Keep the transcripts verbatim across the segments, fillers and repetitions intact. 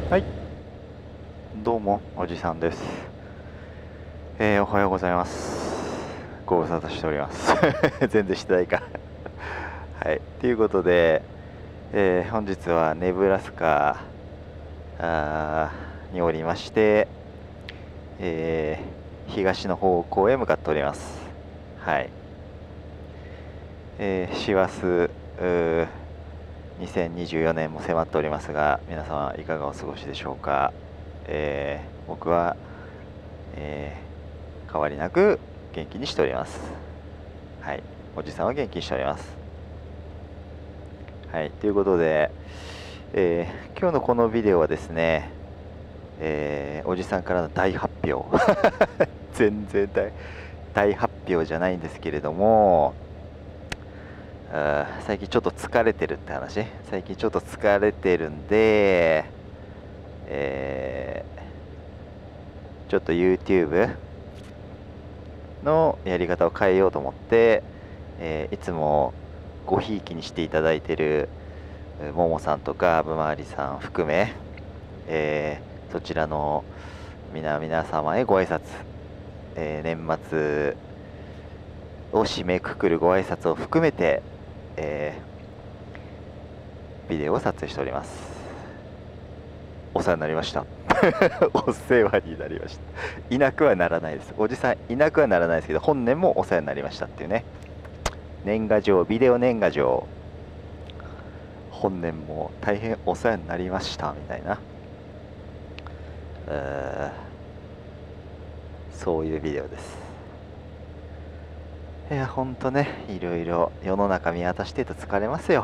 はい、どうもおじさんです。えー、おはようございます。ご無沙汰しております。全然してないか。はい、ということで、えー本日はネブラスカあーにおりまして、えー東の方向へ向かっております。はい、えー師走うーにせんにじゅうよねんも迫っておりますが、皆様いかがお過ごしでしょうか。えー僕は、えー変わりなく元気にしております。はい、おじさんは元気にしております。はい、ということで、えー今日のこのビデオはですね、えーおじさんからの大発表。全然大大発表じゃないんですけれども、あー最近ちょっと疲れてるって話。最近ちょっと疲れてるんで、えーちょっと YouTube のやり方を変えようと思って、えーいつもごひいきにしていただいているえーももさんとかぶまわりさん含め、えーそちらの皆皆様へご挨拶、えー年末を締めくくるご挨拶を含めて、えービデオを撮影しております。お世話になりました。お世話になりました。いなくはならないです。おじさんいなくはならないですけど、本年もお世話になりましたっていうね。年賀状、ビデオ年賀状、本年も大変お世話になりましたみたいな、えーそういうビデオです。いや、ほんとね、いろいろ世の中見渡してると疲れますよ。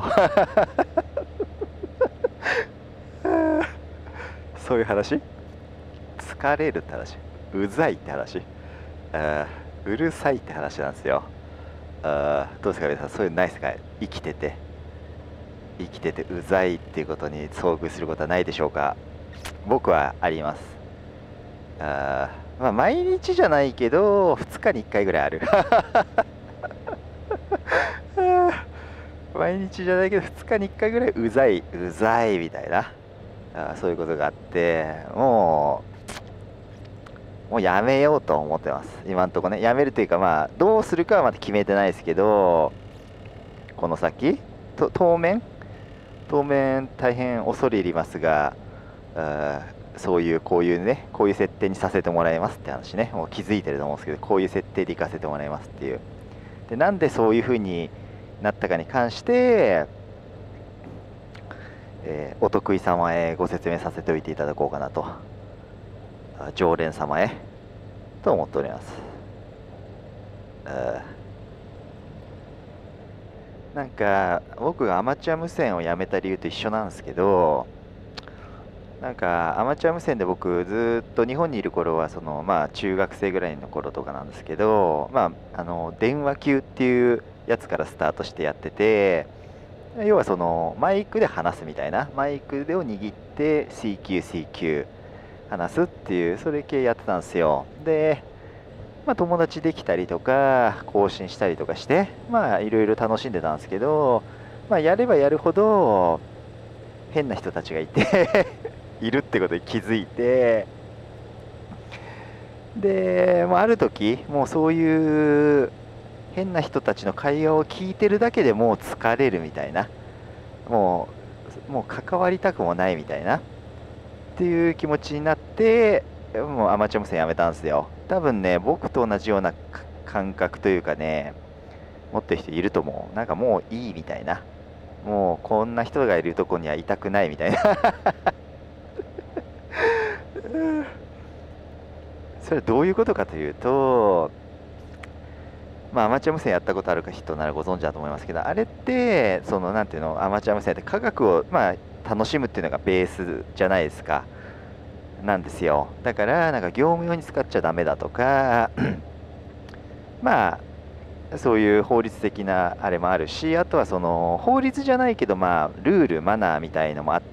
そういう話、疲れるって話、うざいって話、あーうるさいって話なんですよ。あーどうですか皆さん、そういうのないですか？生きてて生きててうざいっていうことに遭遇することはないでしょうか？僕はあります。あーまあ毎日じゃないけどふつかにいっかいぐらいある。毎日じゃないけどふつかにいっかいぐらいうざいうざいみたいな、あそういうことがあって、もうもうやめようと思ってます、今んとこね。やめるというか、まあどうするかはまだ決めてないですけど、この先と当面当面大変恐れ入りますが、あそういうこういうね、こういう設定にさせてもらいますって話ね、もう気づいてると思うんですけど、こういう設定で行かせてもらいますっていう。でなんでそういう風になったかに関して、えーお得意様へご説明させておいていただこうかなと、あ常連様へと思っております。あなんか僕がアマチュア無線をやめた理由と一緒なんですけど、なんかアマチュア無線で僕ずっと日本にいる頃はそのまあ中学生ぐらいの頃とかなんですけど、まああの電話級っていうやつからスタートしてやってて、要はそのマイクで話すみたいな、マイクを握って シーキューシーキュー 話すっていう、それ系やってたんですよ。で、まあ、友達できたりとか更新したりとかして、まあいろいろ楽しんでたんですけど、まあ、やればやるほど変な人たちがいているってことに気づいて、でもうある時もうそういう変な人たちの会話を聞いてるだけでもう疲れるみたいな、もうもう関わりたくもないみたいなっていう気持ちになって、もうアマチュア無線やめたんですよ。多分ね、僕と同じようなか感覚というかね、持ってる人いると思う。なんかもういいみたいな、もうこんな人がいるとこにはいたくないみたいな。それはどういうことかというと、まあ、アマチュア無線やったことある人ならご存知だと思いますけど、あれってそのなんていうの、アマチュア無線って科学をまあ楽しむっていうのがベースじゃないですか。なんですよ。だからなんか業務用に使っちゃダメだとかまあそういう法律的なあれもあるし、あとはその法律じゃないけどまあルールマナーみたいのもあって、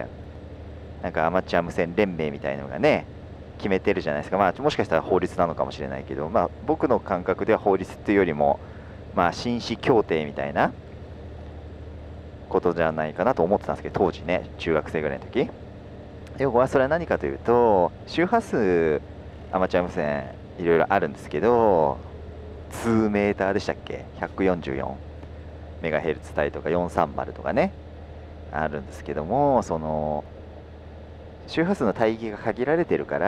なんかアマチュア無線連盟みたいのがね決めてるじゃないですか。まあもしかしたら法律なのかもしれないけど、まあ僕の感覚では法律っていうよりもまあ紳士協定みたいなことじゃないかなと思ってたんですけど、当時ね中学生ぐらいの時要はそれは何かというと、周波数アマチュア無線いろいろあるんですけど、にメーターでしたっけ、ひゃくよんじゅうよんメガヘルツ帯とかよんひゃくさんじゅうとかね、あるんですけども、その周波数の帯域が限られてるから、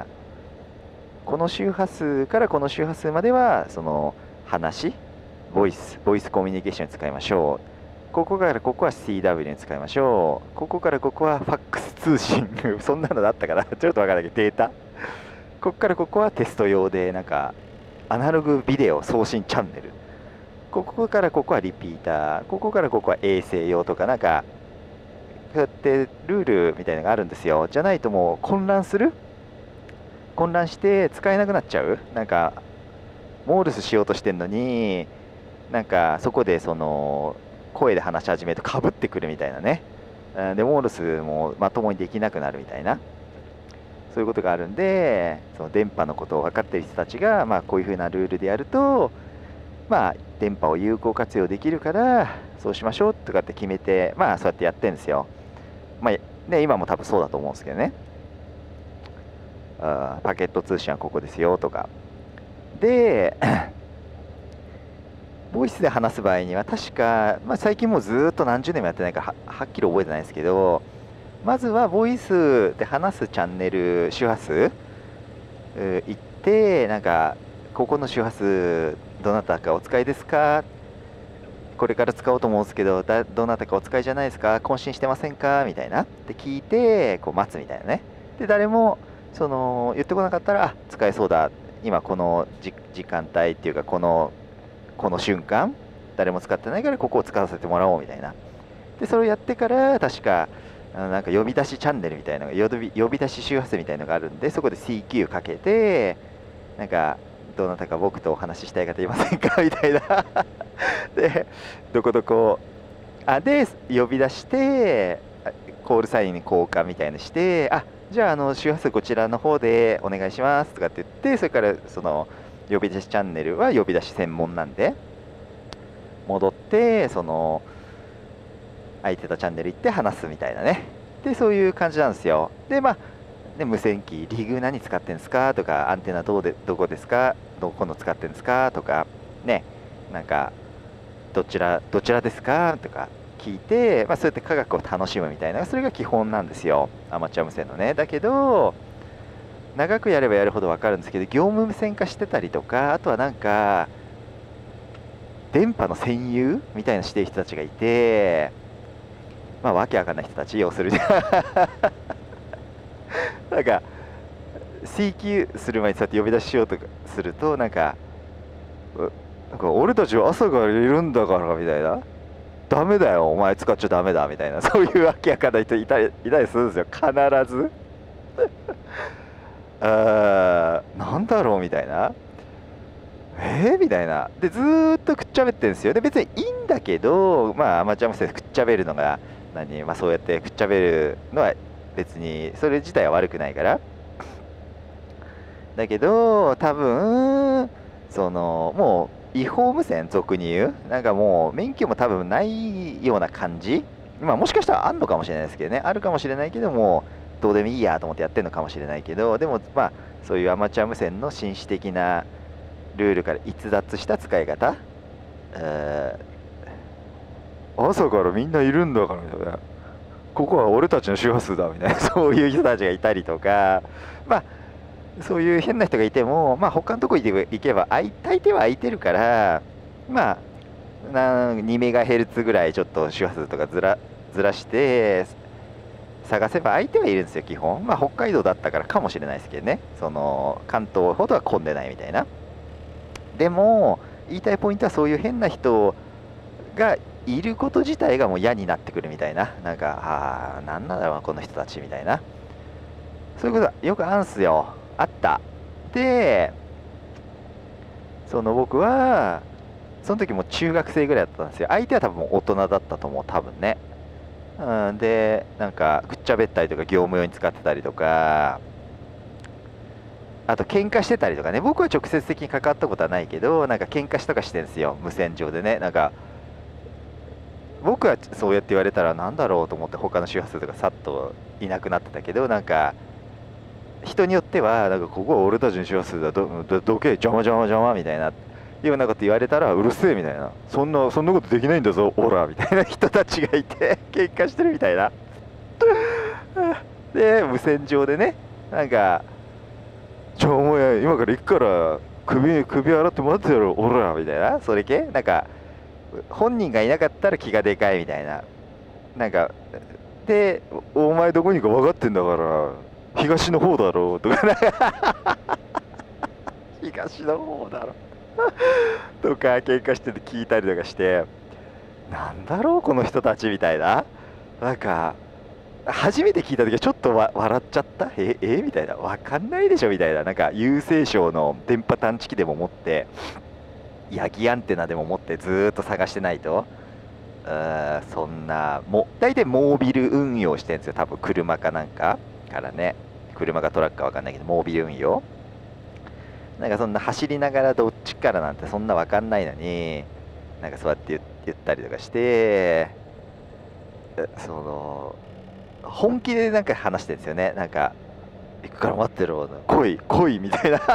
この周波数からこの周波数まではその話、ボイスボイスコミュニケーションに使いましょう、ここからここは シーダブリュー に使いましょう、ここからここはファックス通信そんなのだったからちょっとわからないけど、データ、ここからここはテスト用でなんかアナログビデオ送信チャンネル、ここからここはリピーター、ここからここは衛星用とか、なんかこうやってルールみたいなのがあるんですよ。じゃないともう混乱する混乱して使えなくなっちゃう。なんかモールスしようとしてんのに、なんかそこでその声で話し始めるとかぶってくるみたいなね。でモールスもまともにできなくなるみたいな、そういうことがあるんで、その電波のことを分かっている人たちが、まあ、こういうふうなルールでやると、まあ、電波を有効活用できるからそうしましょうとかって決めて、まあそうやってやってるんですよ。まあ、で今も多分そうだと思うんですけどね。あパケット通信はここですよとかでボイスで話す場合には確か、まあ、最近もうずっと何十年もやってないから は, はっきり覚えてないですけど、まずはボイスで話すチャンネル周波数行って、なんかここの周波数どなたかお使いですか、これから使おうと思うんですけどだどなたかお使いじゃないですか、更新してませんかみたいなって聞いてこう待つみたいなね。で誰もその言ってこなかったら、あ使えそうだ、今このじ時間帯っていうかこのこの瞬間誰も使ってないからここを使わせてもらおうみたいな。でそれをやってから確かなんか呼び出しチャンネルみたいなのが呼び呼び出し周波数みたいなのがあるんで、そこで シーキュー かけて、なんかどなたか僕とお話ししたい方いませんかみたいなでどこどこあで呼び出してコールサインに交換みたいにして、あじゃああの周波数こちらの方でお願いしますとかって言って、それからその呼び出しチャンネルは呼び出し専門なんで戻って、その空いてたチャンネル行って話すみたいなね。でそういう感じなんですよ。でまあで無線機リグ何使ってんですかとか、アンテナどうでどこですか、どこの使ってんですかとかね、なんかどちらどちらですかとか聞いて、まあ、そうやって科学を楽しむみたいな、それが基本なんですよ、アマチュア無線のね。だけど長くやればやるほど分かるんですけど、業務無線化してたりとか、あとはなんか電波の占有みたいなしてる人たちがいて、まあわけわかんない人たち要するになんか シーキュー する前にそうやって呼び出ししようとかすると、なんかなんか俺たちは朝からいるんだからみたいな、ダメだよお前使っちゃダメだみたいな、そういうわけわかんない人いたりいたりするんですよ、必ずあーなんだろうみたいな、えー、みたいな。でずーっとくっちゃべってるんですよ。で別にいいんだけど、まあアマチュア無線でくっちゃべるのが何、まあ、そうやってくっちゃべるのは別にそれ自体は悪くないからだけど、多分そのもう違法無線俗に言う、なんかもう免許も多分ないような感じ、まあもしかしたらあんのかもしれないですけどね、あるかもしれないけどもどうでもいいやと思ってやってるのかもしれないけど、でもまあそういうアマチュア無線の紳士的なルールから逸脱した使い方、朝からみんないるんだからみたいな、ここは俺たちの周波数だみたいなそういう人たちがいたりとか、まあそういう変な人がいても、まあ他のとこ行けば大抵は空いてるから、まあなにメガヘルツぐらいちょっと周波数とかずらずらして探せば相手はいるんですよ基本。まあ北海道だったからかもしれないですけどね、その関東ほどは混んでないみたいな。でも言いたいポイントは、そういう変な人がいること自体がもう嫌になってくるみたいな、なんかああなんなんだろうこの人たちみたいな、そういうことよくあるんすよ、あった。でその僕はその時も中学生ぐらいだったんですよ。相手は多分大人だったと思う多分ね、うん、でなんかくっちゃべったりとか業務用に使ってたりとか、あと喧嘩してたりとかね、僕は直接的に関わったことはないけど、なんか喧嘩しとかしてるんですよ無線上でね。なんか僕はそうやって言われたらなんだろうと思って他の周波数とかさっといなくなってたけど、なんか人によってはなんかここは俺たちの周波数だ、どどどけ邪魔邪魔邪魔みたいないうようなこと言われたらうるせえみたいな、そんなそんなことできないんだぞオラみたいな人たちがいて喧嘩してるみたいなで無線上でね、なんかじゃあお前今から行くから首首洗って待ってやろオラみたいな、それ系なんか本人がいなかったら気がでかいみたいな、なんかでお前どこにか分かってんだから東の方だろうとか東の方だろうとか喧嘩してて聞いたりとかして、なんだろうこの人たちみたいな、なんか初めて聞いた時はちょっとわ笑っちゃった、ええみたいな、分かんないでしょみたいな、なんか郵政省の電波探知機でも持ってヤギアンテナでも持ってずーっと探してないと、うーんそんなも大体モービル運用してるんですよ、多分車かなんかからね、車かトラックか分かんないけどモービル運用なんかそんな走りながらどっちからなんてそんな分かんないのに、なんかそうやって言言ったりとかして、その本気でなんか話してるんですよね、なんか行くから待ってろ来い来いみたいな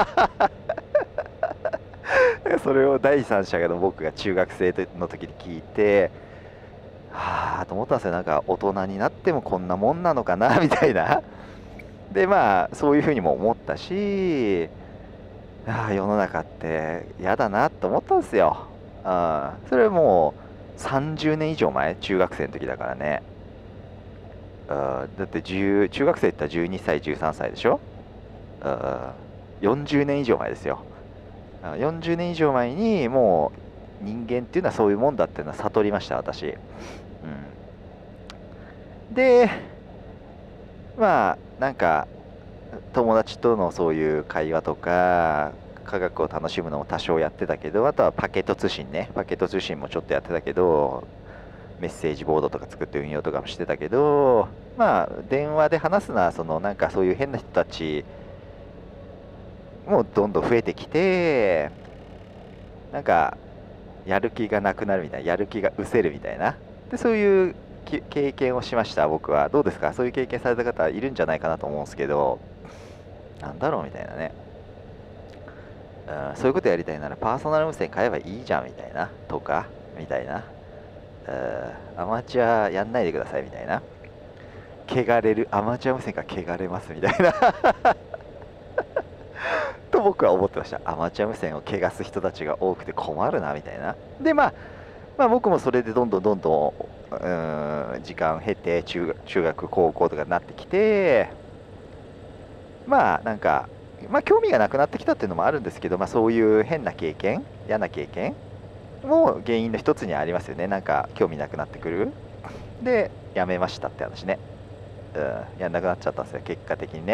それを第三者の僕が中学生の時に聞いて、はあと思ったんですよ、なんか大人になってもこんなもんなのかなみたいな。でまあそういうふうにも思ったし、ああ世の中って嫌だなと思ったんですよ。うん、それはもうさんじゅうねん以上前、中学生の時だからね。うん、だってじゅう中学生って言ったらじゅうにさいじゅうさんさいでしょ。うん、よんじゅうねん以上前ですよ。よんじゅうねん以上前にもう人間っていうのはそういうもんだっていうのは悟りました私。うん、でまあなんか友達とのそういう会話とか科学を楽しむのも多少やってたけど、あとはパケット通信ね、パケット通信もちょっとやってたけど、メッセージボードとか作って運用とかもしてたけど、まあ電話で話すのはそのなんかそういう変な人たちもうどんどん増えてきて、なんかやる気がなくなるみたいな、やる気が失せるみたいな、でそういう経験をしました僕は。どうですか、そういう経験された方いるんじゃないかなと思うんですけど、なんだろうみたいなね、うん、そういうことやりたいならパーソナル無線買えばいいじゃんみたいなとかみたいな、うん、アマチュアやんないでくださいみたいな、汚れるアマチュア無線が汚れますみたいなと僕は思ってました。アマチュア無線を汚す人たちが多くて困るなみたいな。でまあまあ僕もそれでどんどんどんどん、うん、時間を経て中学中学高校とかになってきて、まあなんかまあ興味がなくなってきたっていうのもあるんですけど、まあそういう変な経験、嫌な経験も原因の一つにはありますよね。なんか興味なくなってくる。でやめましたって話ね。うん、やんなくなっちゃったんですよ結果的にね。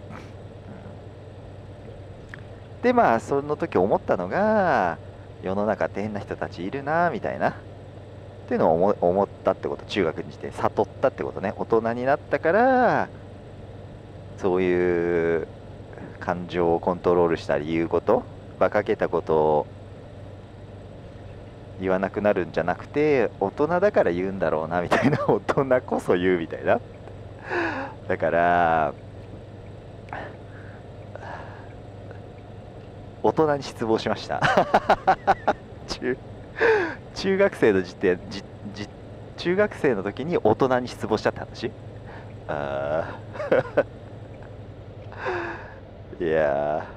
でまあその時思ったのが、世の中って変な人たちいるなみたいなっていうのを思思ったってこと、中学にして悟ったってことね。大人になったからそういう感情をコントロールしたり言うこと、馬鹿げたことを言わなくなるんじゃなくて、大人だから言うんだろうなみたいな、大人こそ言うみたいな。だから大人に失望しました中中学生の時点じじ中学生の時に大人に失望したって話。あいや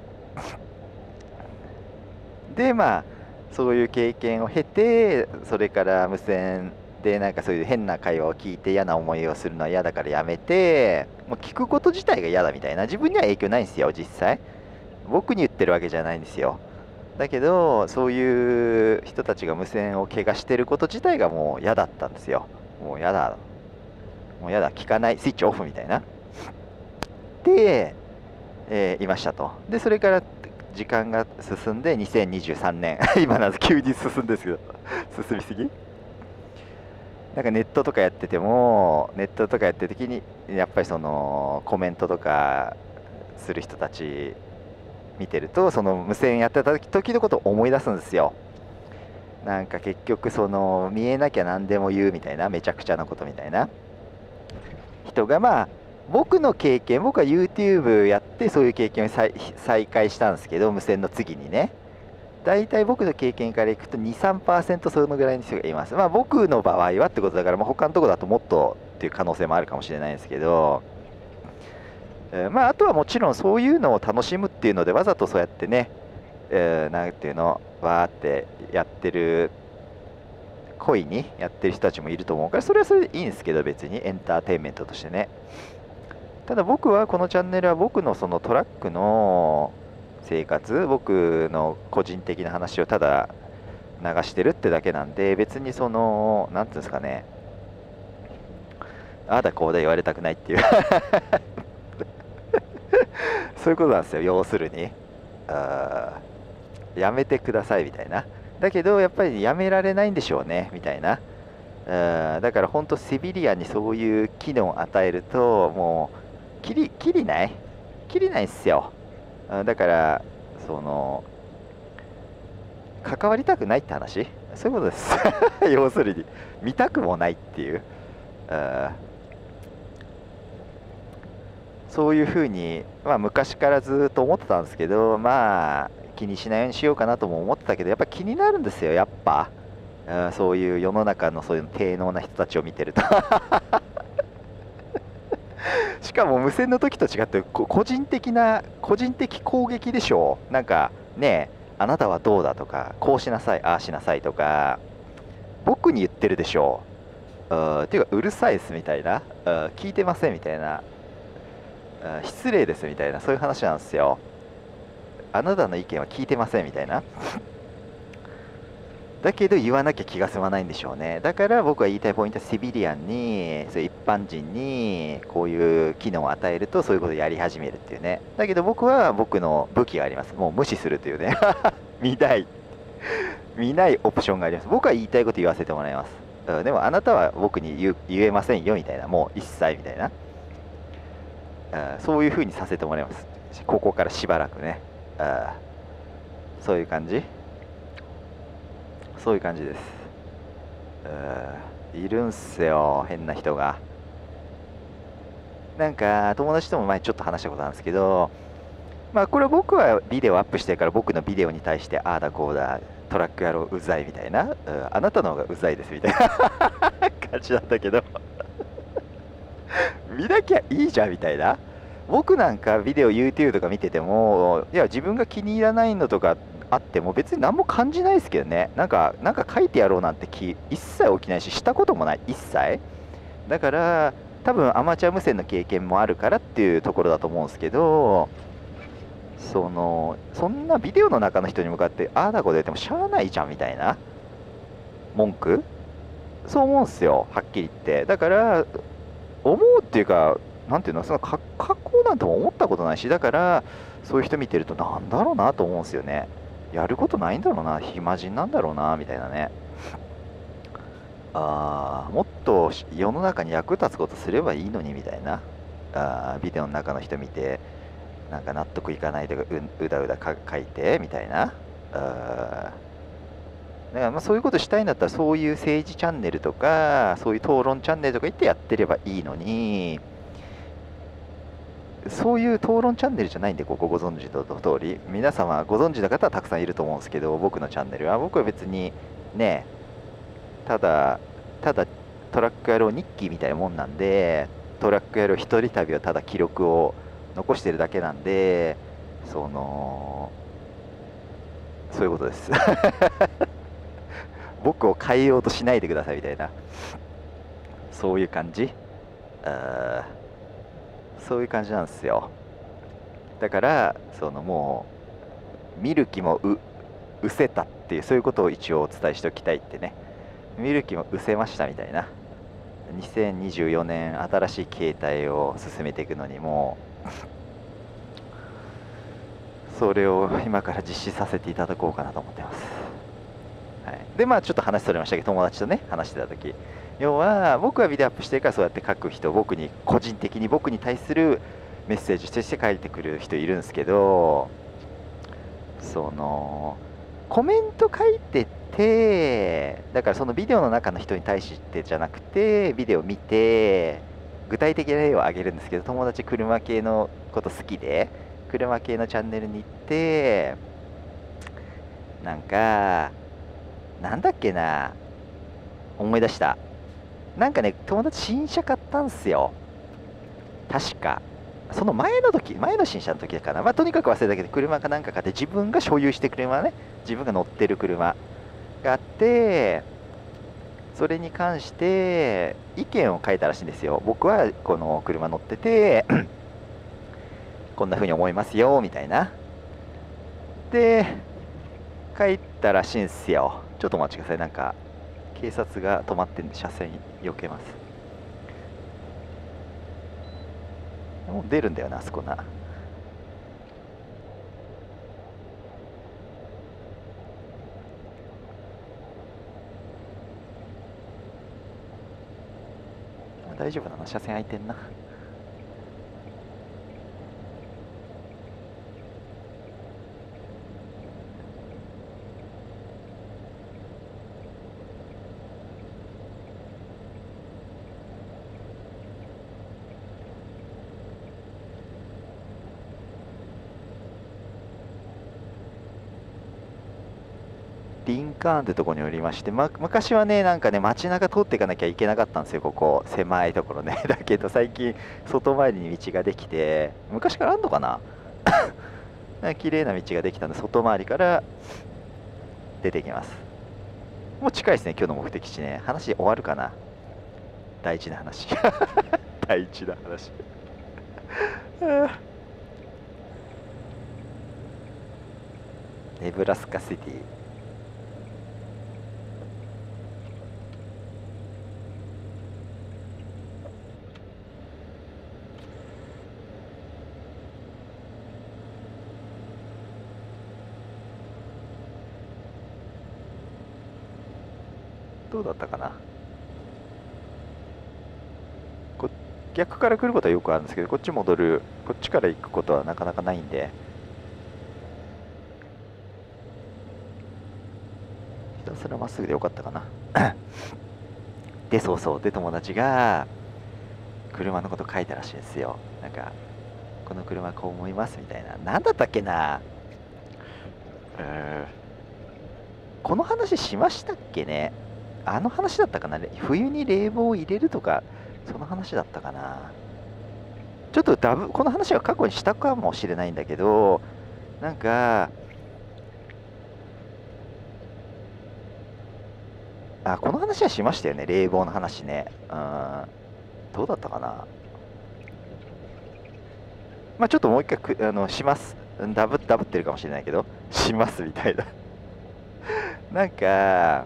でまあそういう経験を経て、それから無線でなんかそういう変な会話を聞いて嫌な思いをするのは嫌だからやめて、もう聞くこと自体が嫌だみたいな。自分には影響ないんですよ実際、僕に言ってるわけじゃないんですよ。だけどそういう人たちが無線を怪我してること自体がもう嫌だったんですよ。もう嫌だもう嫌だ聞かない、スイッチオフみたいなで、えーいましたと。でそれから時間が進んでにせんにじゅうさんねん今なんです急に進んですけど進みすぎ。なんかネットとかやってても、ネットとかやってる時にやっぱりそのコメントとかする人たち見てると、その無線やってた時のことを思い出すんですよ。 なんか結局その見えなきゃ何でも言うみたいな、めちゃくちゃなことみたいな人が、まあ僕の経験、僕は YouTube やってそういう経験を再再開したんですけど、無線の次にね、大体僕の経験からいくとに、さんパーセントそのぐらいの人がいます。まあ僕の場合はってことだから、まあ、他のとこだともっとっていう可能性もあるかもしれないんですけど、えーまああとはもちろんそういうのを楽しむっていうのでわざとそうやってね、えーなんていうの、わーってやってる、恋にやってる人たちもいると思うから、それはそれでいいんですけど、別にエンターテインメントとしてね。ただ僕はこのチャンネルは僕のそのトラックの生活、僕の個人的な話をただ流してるってだけなんで、別にそのなんていうんですかね、ああだこうだ言われたくないっていうそういうことなんですよ、要するに。あーやめてくださいみたいな。だけどやっぱりやめられないんでしょうねみたいな。うんだから本当セビリアンにそういう機能を与えるともうきりきりないきりないっすよ。うんだからその関わりたくないって話、そういうことです要するに見たくもないっていう、うんそういうふうに、まあ、昔からずっと思ってたんですけど、まあ気にしないようにしようかなとも思ってたけど、やっぱ気になるんですよやっぱ、うん、そういう世の中のそういう低能な人たちを見てるとしかも無線の時と違ってこ個人的な個人的攻撃でしょ。なんかねえ、あなたはどうだとか、こうしなさいああしなさいとか僕に言ってるでしょ。うんっていうかうるさいですみたいな、うん聞いてませんみたいな、うん失礼ですみたいな、そういう話なんですよ。あなたの意見は聞いてませんみたいな。だけど言わなきゃ気が済まないんでしょうね。だから僕は言いたいポイントはセビリアンに、そういう一般人にこういう機能を与えるとそういうことをやり始めるっていうね。だけど僕は僕の武器があります。もう無視するというね。見ない。見ないオプションがあります。僕は言いたいこと言わせてもらいます。うん、でもあなたは僕に言う言えませんよみたいな。もう一切みたいな。うん、そういう風にさせてもらいます。ここからしばらくね。うん、そういう感じそういう感じです。うんいるんすよ、変な人が。なんか友達とも前ちょっと話したことなんですけど、まあこれ僕はビデオアップしてるから僕のビデオに対してああだこうだトラック野郎うざいみたいな、うん、あなたの方がうざいですみたいな感じなんだけど見なきゃいいじゃんみたいな。僕なんかビデオ YouTube とか見てても、いや自分が気に入らないのとかあっても別に何も感じないですけどね。なんかなんか書いてやろうなんて気一切起きないし、したこともない、一切。だから多分アマチュア無線の経験もあるからっていうところだと思うんですけど、そのそんなビデオの中の人に向かってああだこうで言ってもしゃあないじゃんみたいな文句、そう思うんですよはっきり言って。だから思うっていうか、なんていうの、その格好なんても思ったことないし、だからそういう人見てるとなんだろうなと思うんですよね。やることないんだろうな、暇人なんだろうなみたいなね。あーもっと世の中に役立つことすればいいのにみたいな。あービデオの中の人見てなんか納得いかないとかううだうだか書いてみたいな。あーだからまあそういうことしたいんだったらそういう政治チャンネルとかそういう討論チャンネルとか言ってやってればいいのに、そういう討論チャンネルじゃないんで、ここご存知の通り、皆様ご存知の方はたくさんいると思うんですけど、僕のチャンネルは、僕は別にね、ただ、ただトラック野郎日記みたいなもんなんで、トラック野郎一人旅をただ記録を残してるだけなんで、その、そういうことです。僕を変えようとしないでくださいみたいな、そういう感じ。あーそういう感じなんですよ。だからそのもう見る気もう失せたっていう、そういうことを一応お伝えしておきたいってね。見る気も失せましたみたいな。にせんにじゅうよねん新しい形態を進めていくのにもそれを今から実施させていただこうかなと思ってます。はい、でまあちょっと話それましたけど、友達とね話してた時、要は僕はビデオアップしてるからそうやって書く人、僕に個人的に僕に対するメッセージとして書いてくる人いるんですけど、そのコメント書いてて、だからそのビデオの中の人に対してじゃなくて、ビデオを見て具体的な例を挙げるんですけど、友達車系のこと好きで車系のチャンネルに行って、なんかなんだっけな、思い出した。なんかね、友達新車買ったんすよ、確か。その前の時、前の新車の時かな、まあ、とにかく忘れたけど、車かなんか買って、自分が所有してる車ね、自分が乗ってる車があって、それに関して意見を書いたらしいんですよ。僕はこの車乗っててこんな風に思いますよみたいな。で書いたらしいんですよ。ちょっとお待ちください。なんか警察が止まってんで車線避けます。もう出るんだよな、あそこな。大丈夫なの、車線空いてんな。リンカーンってとこにおりまして、ま、昔はね、なんかね、街中通っていかなきゃいけなかったんですよ、ここ、狭いところね。だけど最近、外回りに道ができて、昔からあんのかな綺麗な道ができたんで、外回りから出てきます。もう近いですね、今日の目的地ね。話終わるかな、大事な話。大事な話。ネブラスカシティ。どうだったかな。こ逆から来ることはよくあるんですけど、こっち戻る、こっちから行くことはなかなかないんで、ひたすらまっすぐでよかったかな。で、そうそう、で、友達が車のこと書いたらしいんですよ。なんか、この車こう思いますみたいな。なんだったっけな。えー、この話しましたっけね。あの話だったかな。冬に冷房を入れるとか、その話だったかな。ちょっとダブ、この話は過去にしたかもしれないんだけど、なんか、あ、この話はしましたよね、冷房の話ね。うん、どうだったかな。まあちょっともう一回くあのします。ダブダブってるかもしれないけど、しますみたいな。なんか、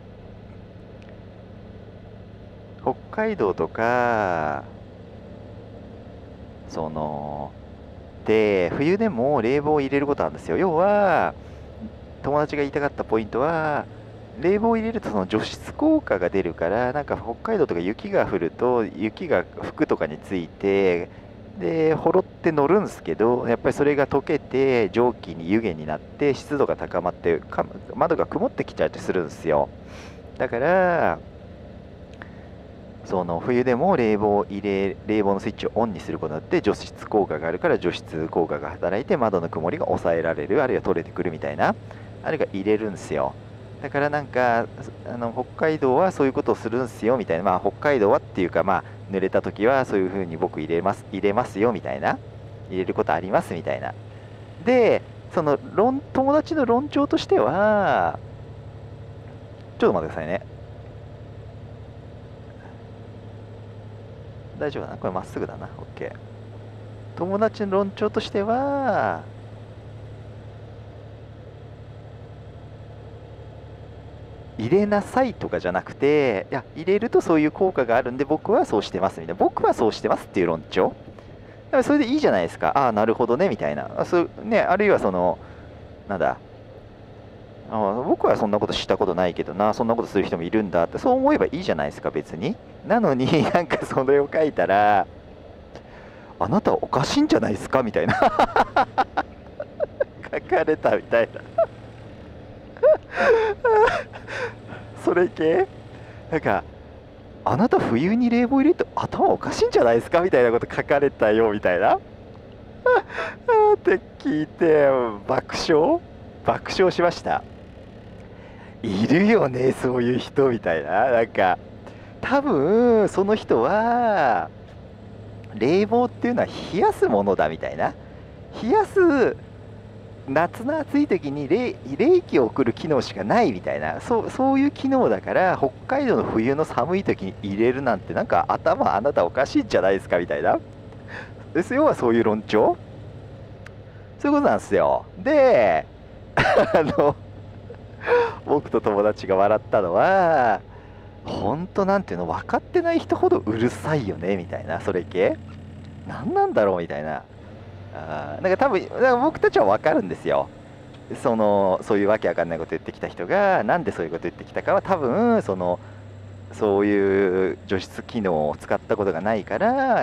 北海道とか、その、で、冬でも冷房を入れることあるんですよ。要は、友達が言いたかったポイントは、冷房を入れるとその除湿効果が出るから、なんか北海道とか雪が降ると、雪が服とかについて、で、ほろって乗るんですけど、やっぱりそれが溶けて、蒸気に湯気になって、湿度が高まって、か窓が曇ってきちゃってするんですよ。だから、その冬でも冷房を入れ、冷房のスイッチをオンにすることによって除湿効果があるから除湿効果が働いて窓の曇りが抑えられる、あるいは取れてくるみたいな、あれが入れるんですよ。だからなんかあの北海道はそういうことをするんですよみたいな、まあ北海道はっていうか、まあ濡れた時はそういう風に僕入れます入れますよみたいな、入れることありますみたいな。で、その論友達の論調としては、ちょっと待ってくださいね。大丈夫だな、これまっすぐだな、OK。友達の論調としては、入れなさいとかじゃなくて、いや、入れるとそういう効果があるんで、僕はそうしてますみたいな、僕はそうしてますっていう論調。だからそれでいいじゃないですか、ああ、なるほどねみたいな、あ、そうね、あるいはその、なんだ、あ、僕はそんなことしたことないけどな、そんなことする人もいるんだって、そう思えばいいじゃないですか、別に。なのになんかそれを書いたら、あなたはおかしいんじゃないですかみたいな書かれたみたいな。 それ系なんか、あなた冬に冷房入れると頭おかしいんじゃないですかみたいなこと書かれたよみたいなって聞いて爆笑爆笑しました。いるよねそういう人みたいな。なんか多分その人は冷房っていうのは冷やすものだみたいな、冷やす夏の暑い時に冷冷気を送る機能しかないみたいな、そう、そういう機能だから北海道の冬の寒い時に入れるなんてなんか頭あなたおかしいんじゃないですかみたいな、です要はそういう論調、そういうことなんですよ。であの僕と友達が笑ったのは、本当なんていうの、分かってない人ほどうるさいよねみたいな、それ系何なんだろうみたいな。あーなんか多分だから僕たちは分かるんですよ。そのそういうわけわかんないこと言ってきた人がなんでそういうこと言ってきたかは、多分そのそういう除湿機能を使ったことがないから、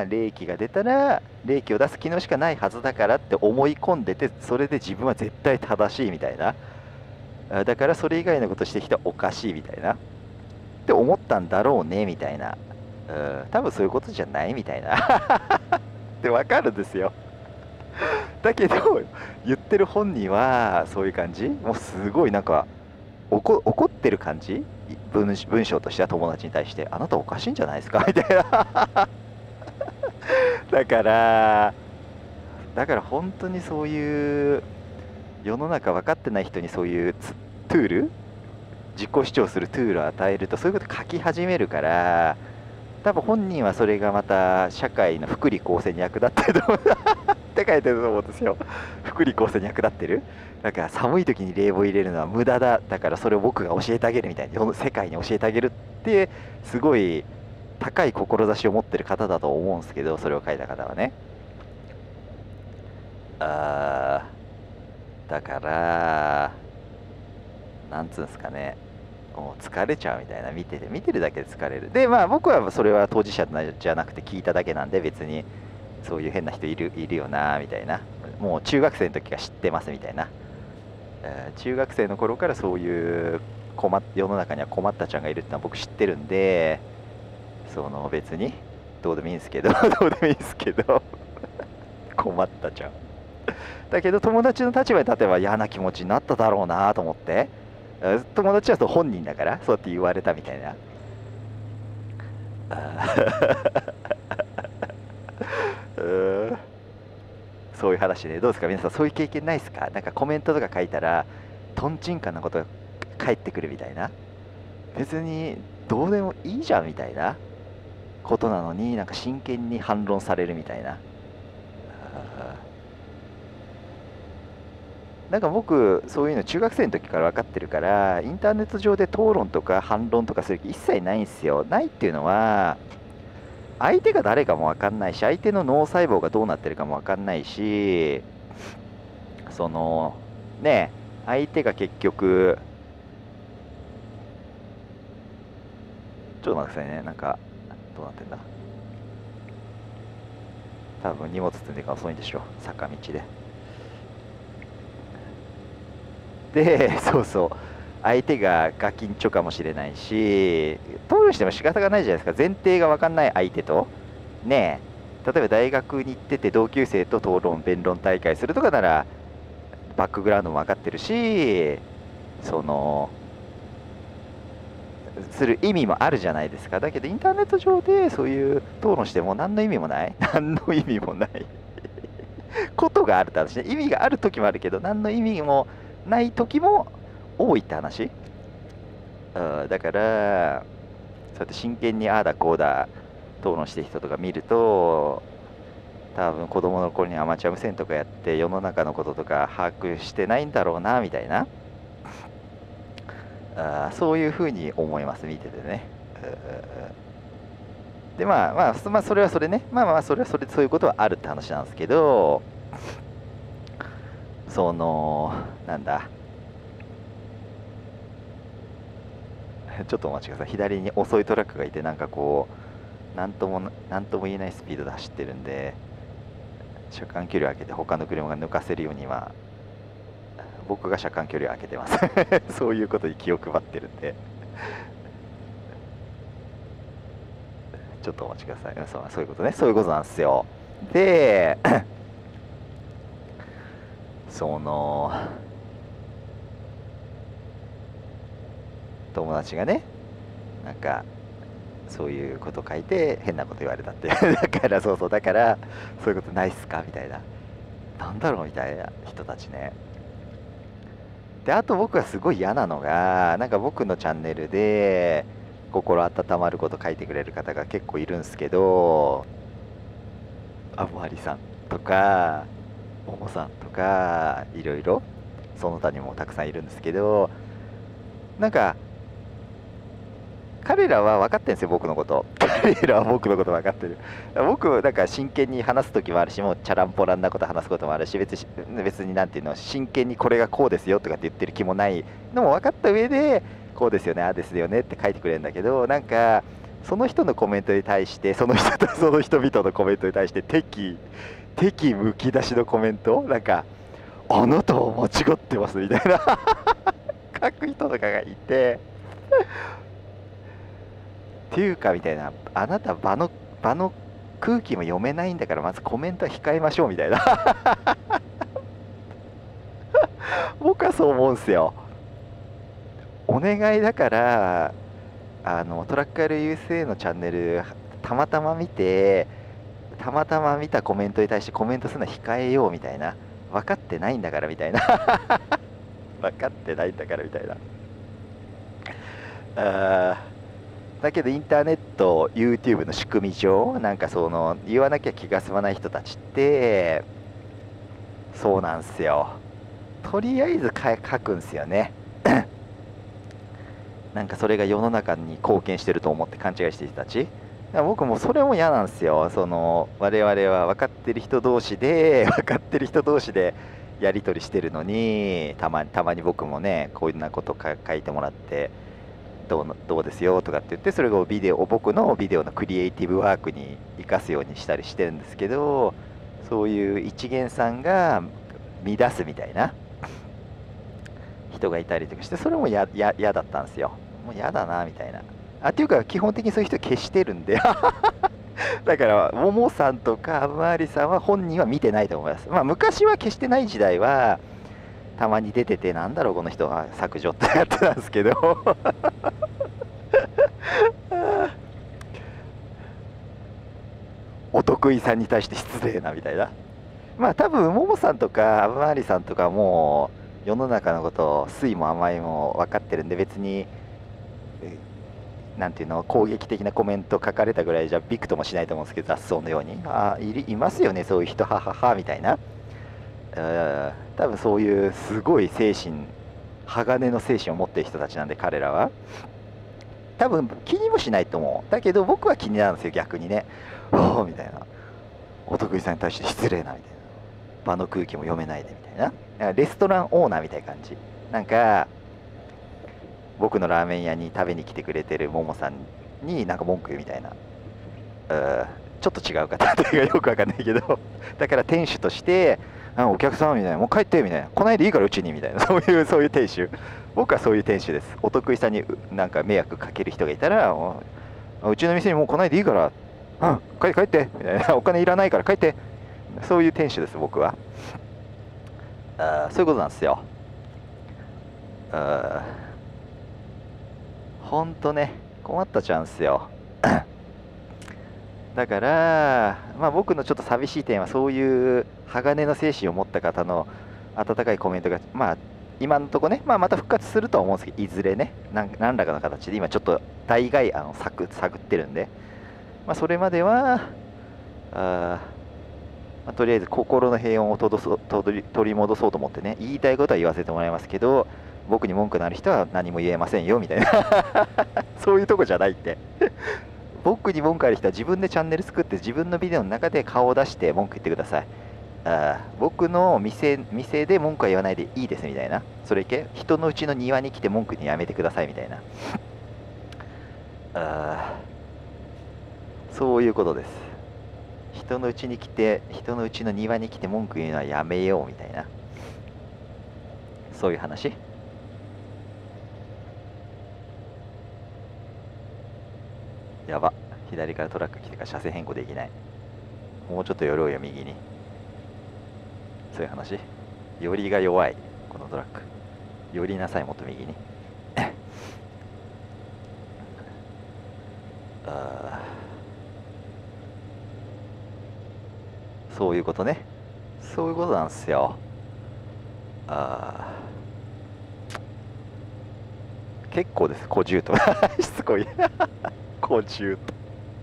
冷気が出たら冷気を出す機能しかないはずだからって思い込んでて、それで自分は絶対正しいみたいな、あだからそれ以外のことしてきたらおかしいみたいなって思ったんだろうねみたいな、うん、多分そういうことじゃないみたいなってわかるんですよ。だけど言ってる本人はそういう感じ、もうすごいなんか怒怒ってる感じ、文文章としては友達に対して「あなたおかしいんじゃないですか」みたいなだからだから本当にそういう世の中分かってない人にそういうツトゥール、自己主張するトゥールを与えるとそういうこと書き始めるから、多分本人はそれがまた社会の福利厚生に役立ってると思うって書いてると思うんですよ。福利厚生に役立ってる。だから寒い時に冷房入れるのは無駄だ、だからそれを僕が教えてあげるみたいな、世の世界に教えてあげるってすごい高い志を持ってる方だと思うんですけど、それを書いた方はね。あーだからなんつうんですかね、もう疲れちゃうみたいな、見てて見てるだけで疲れる。でまあ僕はそれは当事者じゃなくて聞いただけなんで、別にそういう変な人いるいるよなみたいな、もう中学生の時から知ってますみたいな、えー中学生の頃からそういう困っ世の中には困ったちゃんがいるってのは僕知ってるんで、その別にどうでもいいんですけどどうでもいいんですけど困ったちゃんだけど友達の立場に立てば嫌な気持ちになっただろうなと思って、えー友達はそう本人だからそうやって言われたみたいな、あーうーんそういう話で、どうですか皆さん、そういう経験ないですか？なんかコメントとか書いたらとんちんかんなことが返ってくるみたいな、別にどうでもいいじゃんみたいなことなのに、なんか真剣に反論されるみたいな。あーなんか僕そういうの中学生の時から分かってるから、インターネット上で討論とか反論とかする気一切ないんですよ。ないっていうのは、相手が誰かも分かんないし、相手の脳細胞がどうなってるかも分かんないし、そのね相手が結局、ちょっと待ってくださいね、なんかどうなってんだ、多分荷物積んでるから遅いんでしょ、坂道で。でそうそう、相手がガキンチョかもしれないし、討論しても仕方がないじゃないですか、前提が分かんない相手とねえ、例えば大学に行ってて同級生と討論弁論大会するとかならバックグラウンドも分かってるし、そのする意味もあるじゃないですか。だけどインターネット上でそういう討論しても何の意味もない何の意味もないことがあるって話ね。意味がある時もあるけど何の意味もない時も多いって話。うんだからそうやって真剣にああだこうだ討論してる人とか見ると、多分子供の頃にアマチュア無線とかやって世の中のこととか把握してないんだろうなみたいな、あーそういうふうに思います見ててね。でまあまあ、まあ、それはそれね、まあまあそれはそれでそういうことはあるって話なんですけど、そのなんだちょっとお待ちください、左に遅いトラックがいて、なんかこうなんともなんとも言えないスピードで走ってるんで、車間距離を空けて他の車が抜かせるようには僕が車間距離を空けてますそういうことに気を配ってるんでちょっとお待ちください。そう、そういうことね、そういうことなんですよ。でその友達がね、なんかそういうこと書いて変なこと言われたってだからそうそう、だからそういうことないっすかみたいな、なんだろうみたいな人たちね。であと僕がすごい嫌なのが、なんか僕のチャンネルで心温まること書いてくれる方が結構いるんですけど、あぶはりさんとかももさんとかいろいろその他にもたくさんいるんですけど、なんか彼らは分かってるんですよ、僕のこと。彼らは僕のこと分かってる。僕、なんか真剣に話す時もあるし、もうチャランポランなこと話すこともあるし、別に、別になんていうの、真剣にこれがこうですよとかって言ってる気もないのも分かった上で、こうですよね、ああですよねって書いてくれるんだけど、なんか、その人のコメントに対して、その人とその人々のコメントに対して、敵、敵むき出しのコメント、なんか、あなたは間違ってますみたいな書く人とかがいて。っていうかみたいな、あなた場の場の空気も読めないんだから、まずコメントは控えましょうみたいな僕はそう思うんすよ。お願いだから、あのトラック アールユーエスエー のチャンネルたまたま見て、たまたま見たコメントに対してコメントするの控えようみたいな、分かってないんだからみたいな分かってないんだからみたいな。あーだけどインターネット YouTube の仕組み上、なんかその言わなきゃ気が済まない人たちってそうなんすよ、とりあえずか書くんすよねなんかそれが世の中に貢献してると思って勘違いしてる人たち。だから僕もそれも嫌なんですよ。その我々は分かってる人同士で分かってる人同士でやり取りしてるのに、たまにたまに僕もね、こんなことか書いてもらってどうのどうですよとかって言って、それをビデオ僕のビデオのクリエイティブワークに生かすようにしたりしてるんですけど、そういう一元さんが乱すみたいな人がいたりとかして、それも嫌だったんですよ。もう嫌だなみたいな。あっていうか基本的にそういう人消してるんでだからももさんとかあぶまりさんは本人は見てないと思います。まあ昔は消してない時代はたまに出てて、なんだろうこの人は削除ってやってたんですけどお得意さんに対して失礼なみたいな。まあ多分ももさんとかあぶまりさんとかも世の中のことを酸いも甘いも分かってるんで、別になんていうの、攻撃的なコメント書かれたぐらいじゃびくともしないと思うんですけど、雑草のように、あいいますよねそういう人、はははみたいな。多分そういうすごい精神、鋼の精神を持ってる人たちなんで、彼らは多分気にもしないと思う。だけど僕は気になるんですよ、逆にね。おおみたいな、お得意さんに対して失礼なみたいな、場の空気も読めないでみたいな。だからレストランオーナーみたいな感じ。なんか僕のラーメン屋に食べに来てくれてるももさんになんか文句言うみたいな。うちょっと違う方がよくわかんないけどだから店主としてあお客さんみたいな、もう帰ってみたいな、来ないでいいからうちにみたいな、そういうそういう店主。僕はそういう店主です。お得意さんになんか迷惑かける人がいたら、うちの店にもう来ないでいいから、うん帰って帰ってみたいな、お金いらないから帰って、そういう店主です僕は。あそういうことなんですよ。あほんとね、困ったちゃうんすよだから、まあ、僕のちょっと寂しい点は、そういう鋼の精神を持った方の温かいコメントが、まあ、今のところね、まあ、また復活するとは思うんですけど、いずれね、何何らかの形で、今ちょっと大概あの探探ってるんで、まあ、それまでは、あまあ、とりあえず心の平穏を取そう取り取り戻そうと思ってね、言いたいことは言わせてもらいますけど、僕に文句のある人は何も言えませんよみたいなそういうとこじゃないって僕に文句ある人は自分でチャンネル作って自分のビデオの中で顔を出して文句言ってください。あ僕の店店で文句は言わないでいいですみたいな。それいけ人のうちの庭に来て文句にやめてくださいみたいな。あそういうことです。人のうちに来て人のうちの庭に来て文句言うのはやめようみたいな、 そういう話。やば、左からトラック来てから車線変更できない。もうちょっと寄ろうよ右に。そういう話。寄りが弱いこのトラック。寄りなさい、もっと右に。あ、そういうことね。そういうことなんですよ。あ、結構です、小獣と。しつこい。小獣と。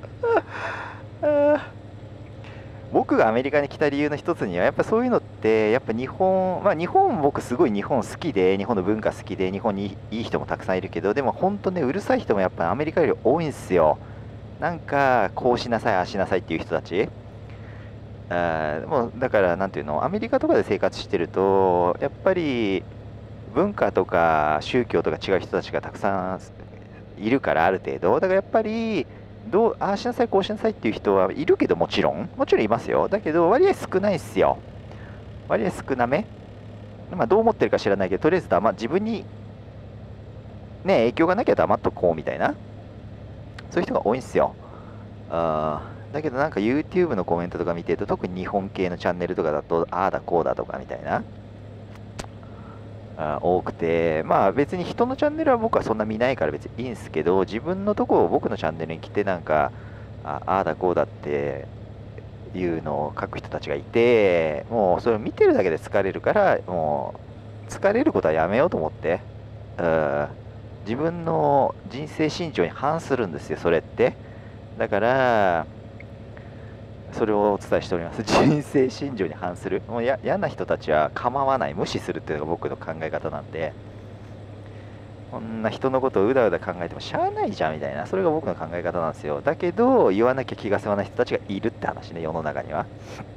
僕がアメリカに来た理由の一つにはやっぱそういうのってやっぱ日本、まあ、日本僕すごい日本好きで日本の文化好きで日本にいい人もたくさんいるけどでも本当ねうるさい人もやっぱアメリカより多いんですよ。なんかこうしなさいああしなさいっていう人たち。あ、もうだからなんていうのアメリカとかで生活してるとやっぱり文化とか宗教とか違う人たちがたくさんいるからある程度だからやっぱりどうああしなさいこうしなさいっていう人はいるけどもちろんもちろんいますよ。だけど割合少ないっすよ。割合少なめ。まあどう思ってるか知らないけどとりあえず黙自分にね影響がなきゃ黙っとこうみたいなそういう人が多いんですよ。あだけどなんか YouTube のコメントとか見てると特に日本系のチャンネルとかだとああだこうだとかみたいなあ多くてまあ別に人のチャンネルは僕はそんな見ないから別にいいんですけど自分のとこを僕のチャンネルに来てなんかああだこうだっていうのを書く人たちがいてもうそれを見てるだけで疲れるからもう疲れることはやめようと思ってうん自分の人生信条に反するんですよそれってだからそれをお伝えしております人生信条に反するもうや嫌な人たちは構わない無視するっていうのが僕の考え方なんでこんな人のことをうだうだ考えてもしゃあないじゃんみたいなそれが僕の考え方なんですよだけど言わなきゃ気が済まない人たちがいるって話ね世の中には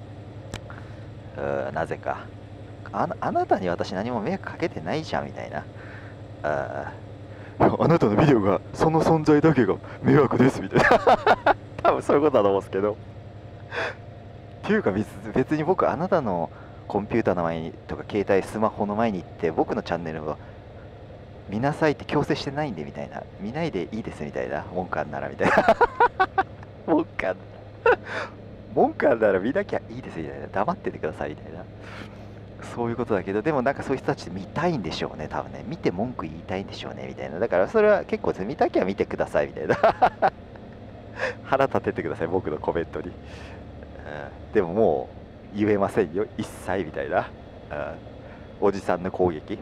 うなぜかあなあなたに私何も迷惑かけてないじゃんみたいなああなたのビデオがその存在だけが迷惑ですみたいな多分そういうことだと思うんですけどっていうか別別に僕あなたのコンピューターの前にとか携帯スマホの前に行って僕のチャンネルを見なさいって強制してないんでみたいな見ないでいいですみたいな文句あんならみたいな文句あん文句あんなら見なきゃいいですみたいな黙っててくださいみたいなそういうことだけどでもなんかそういう人たち見たいんでしょうね多分ね見て文句言いたいんでしょうねみたいなだからそれは結構見たきゃ見てくださいみたいな腹立ててください僕のコメントに、うん、でももう言えませんよ一切みたいな、うん、おじさんの攻撃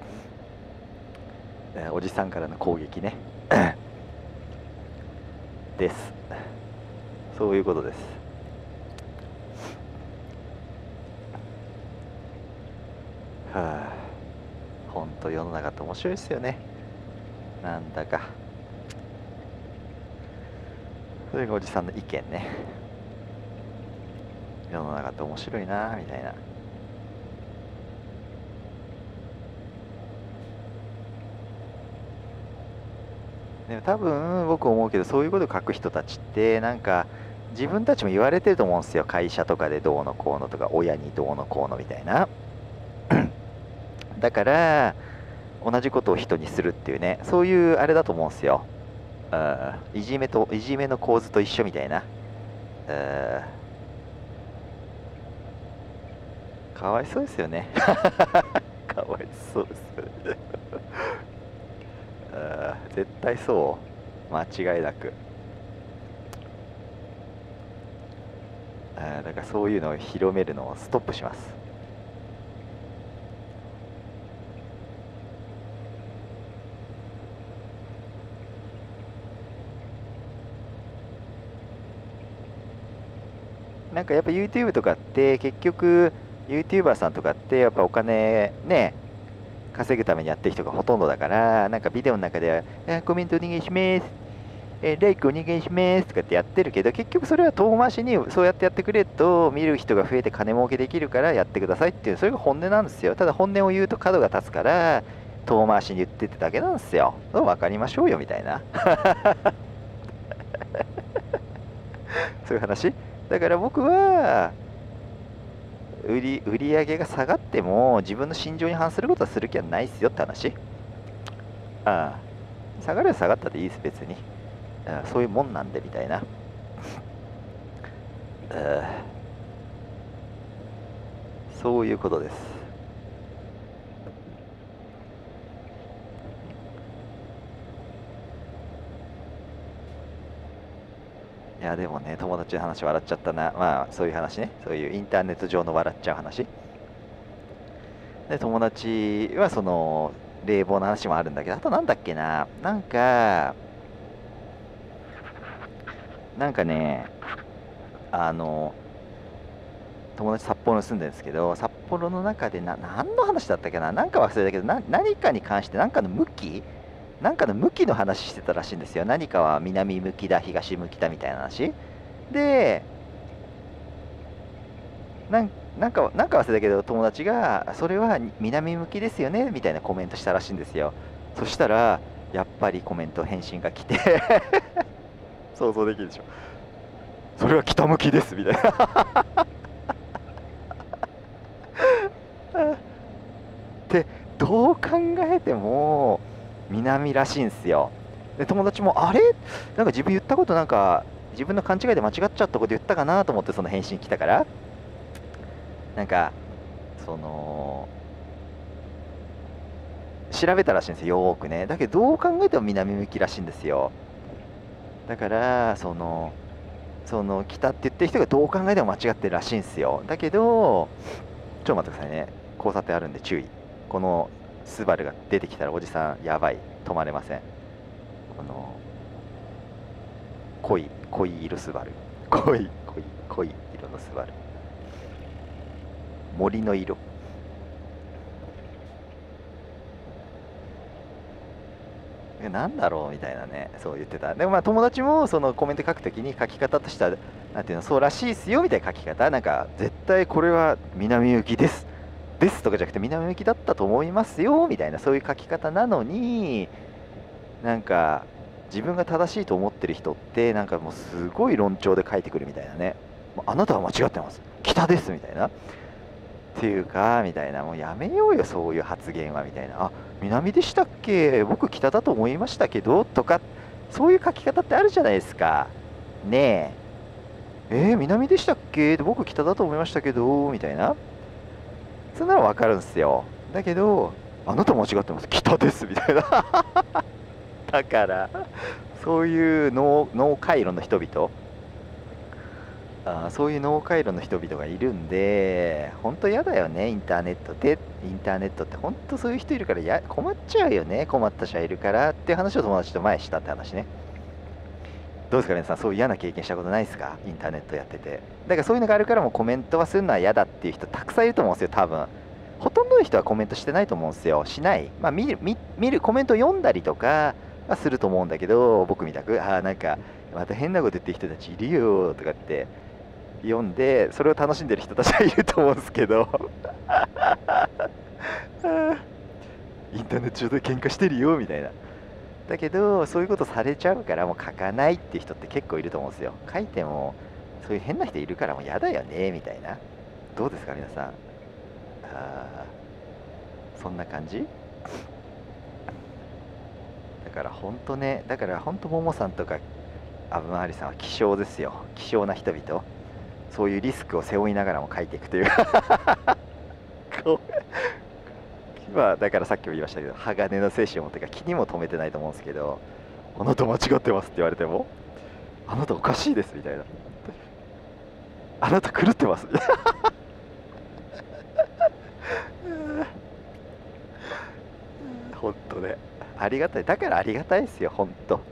おじさんからの攻撃ねですそういうことです。はあ本当世の中って面白いですよねなんだかそれがおじさんの意見ね世の中って面白いなみたいなでも多分僕思うけどそういうことを書く人たちってなんか自分たちも言われてると思うんですよ会社とかでどうのこうのとか親にどうのこうのみたいなだから同じことを人にするっていうねそういうあれだと思うんですよいじめといじめの構図と一緒みたいなかわいそうですよねかわいそうですよね絶対そう間違いなくだからそういうのを広めるのをストップしますなんかやっぱ YouTube とかって結局 YouTuber さんとかってやっぱお金ね稼ぐためにやってる人がほとんどだからなんかビデオの中ではコメントお願いしますえー、ライクお願いしますとかってやってるけど結局それは遠回しにそうやってやってくれると見る人が増えて金儲けできるからやってくださいっていうそれが本音なんですよただ本音を言うと角が立つから遠回しに言ってってだけなんですよ分かりましょうよみたいなそういう話だから僕は売り売り上げが下がっても自分の心情に反することはする気はないっすよって話。ああ、下がるは下がったでいいです別に。ああ、そういうもんなんでみたいな。ああ、そういうことです。いやでもね、友達の話笑っちゃったな。まあそういう話ね、そういうインターネット上の笑っちゃう話で、友達はその冷房の話もあるんだけど、あとなんだっけな、なんかなんかね、あの友達札幌に住んでるんですけど、札幌の中でな何の話だったっけな、なんか忘れたけど、な何かに関して何かの向きなんかの向きの話してたらしいんですよ。何かは南向きだ東向きだみたいな話で、なんなんかなんか忘れたけど、友達がそれは南向きですよねみたいなコメントしたらしいんですよ。そしたらやっぱりコメント返信が来て想像できるでしょ。それは北向きですみたいなで、どう考えても南らしいんですよ。で、友達もあれなんか自分言ったことなんか自分の勘違いで間違っちゃったこと言ったかなと思って、その返信来たからなんかその調べたらしいんですよ、よーくね。だけどどう考えても南向きらしいんですよ。だからそのその北って言ってる人がどう考えても間違ってるらしいんですよ。だけどちょっと待ってくださいね、交差点あるんで注意。このスバルが出てきたらおじさんやばい、止まれません。この濃い濃い色スバル、濃い濃い濃い色のスバル、森の色。えなんだろうみたいなね、そう言ってた。でもまあ友達もそのコメント書くときに書き方としてはなんていうの、そうらしいっすよみたいな書き方、なんか絶対これは南向きですですとかじゃなくて南向きだったと思いますよみたいな、そういう書き方なのに、なんか自分が正しいと思ってる人ってなんかもうすごい論調で書いてくるみたいなね。もうあなたは間違ってます、北ですみたいな、っていうかみたいな、もうやめようよそういう発言はみたいな。あ、南でしたっけ、僕北だと思いましたけどとか、そういう書き方ってあるじゃないですか。ねえ、えー、南でしたっけ、僕北だと思いましたけどみたいな、そんなの分かるんですよ。だけどあなた間違ってます、北ですみたいなだからそういう脳脳回路の人々、あーそういう脳回路の人々がいるんで、本当嫌だよね、インターネットで。インターネットって本当そういう人いるからや困っちゃうよね、困った人いるからっていう話を友達と前したって話ね。どうですか皆さん、そういう嫌な経験したことないですか、インターネットやってて。だからそういうのがあるからもうコメントはするのは嫌だっていう人たくさんいると思うんですよ多分。ほとんどの人はコメントしてないと思うんですよ、しない。まあ見る見見るコメント読んだりとかはすると思うんだけど、僕みたくああなんかまた変なこと言ってる人たちいるよとかって読んでそれを楽しんでる人たちはいると思うんですけどインターネット上で喧嘩してるよみたいな。だけどそういうことされちゃうからもう書かないっていう人って結構いると思うんですよ。書いてもそういう変な人いるからもう嫌だよねみたいな。どうですか皆さん。あーそんな感じだから本当ね、だから本当ももさんとかアブマーリさんは希少ですよ、希少な人々。そういうリスクを背負いながらも書いていくというこう今だからさっきも言いましたけど、鋼の精神を持ってか気にも留めてないと思うんですけど、あなた間違ってますって言われても、あなたおかしいですみたいな、あなた狂ってます本当ね、ありがたい、だからありがたいですよ本当。うん、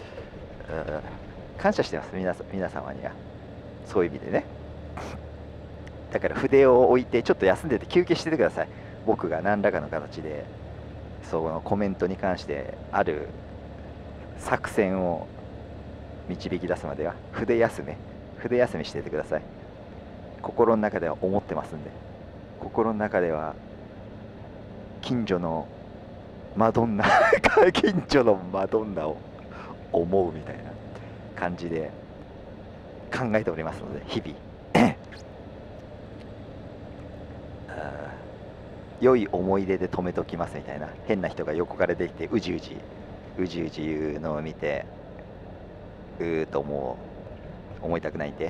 感謝してます皆さん、皆様には。そういう意味でね。だから筆を置いてちょっと休んでて休憩しててください。僕が何らかの形でそのコメントに関してある作戦を導き出すまでは筆休め筆休みしててください。心の中では思ってますんで、心の中では近所のマドンナ近所のマドンナを思うみたいな感じで考えておりますので、日々 良い思い出で止めときますみたいな、変な人が横からできてうじうじうじうじ言うのを見てうーと思う思いたくないんで、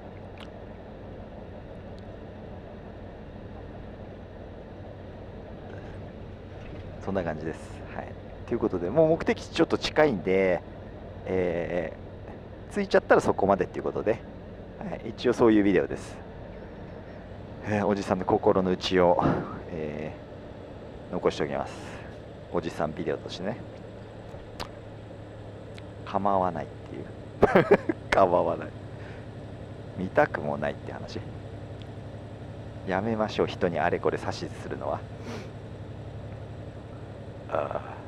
そんな感じです。はい、ということでもう目的地ちょっと近いんで、えー、着いちゃったらそこまでっていうことで、はい、一応そういうビデオです。えー、おじさんの心の内を、えー、残しておきます。おじさんビデオとしてね。構わないっていう構わない、見たくもないって話。やめましょう、人にあれこれ指図するのは。ああ、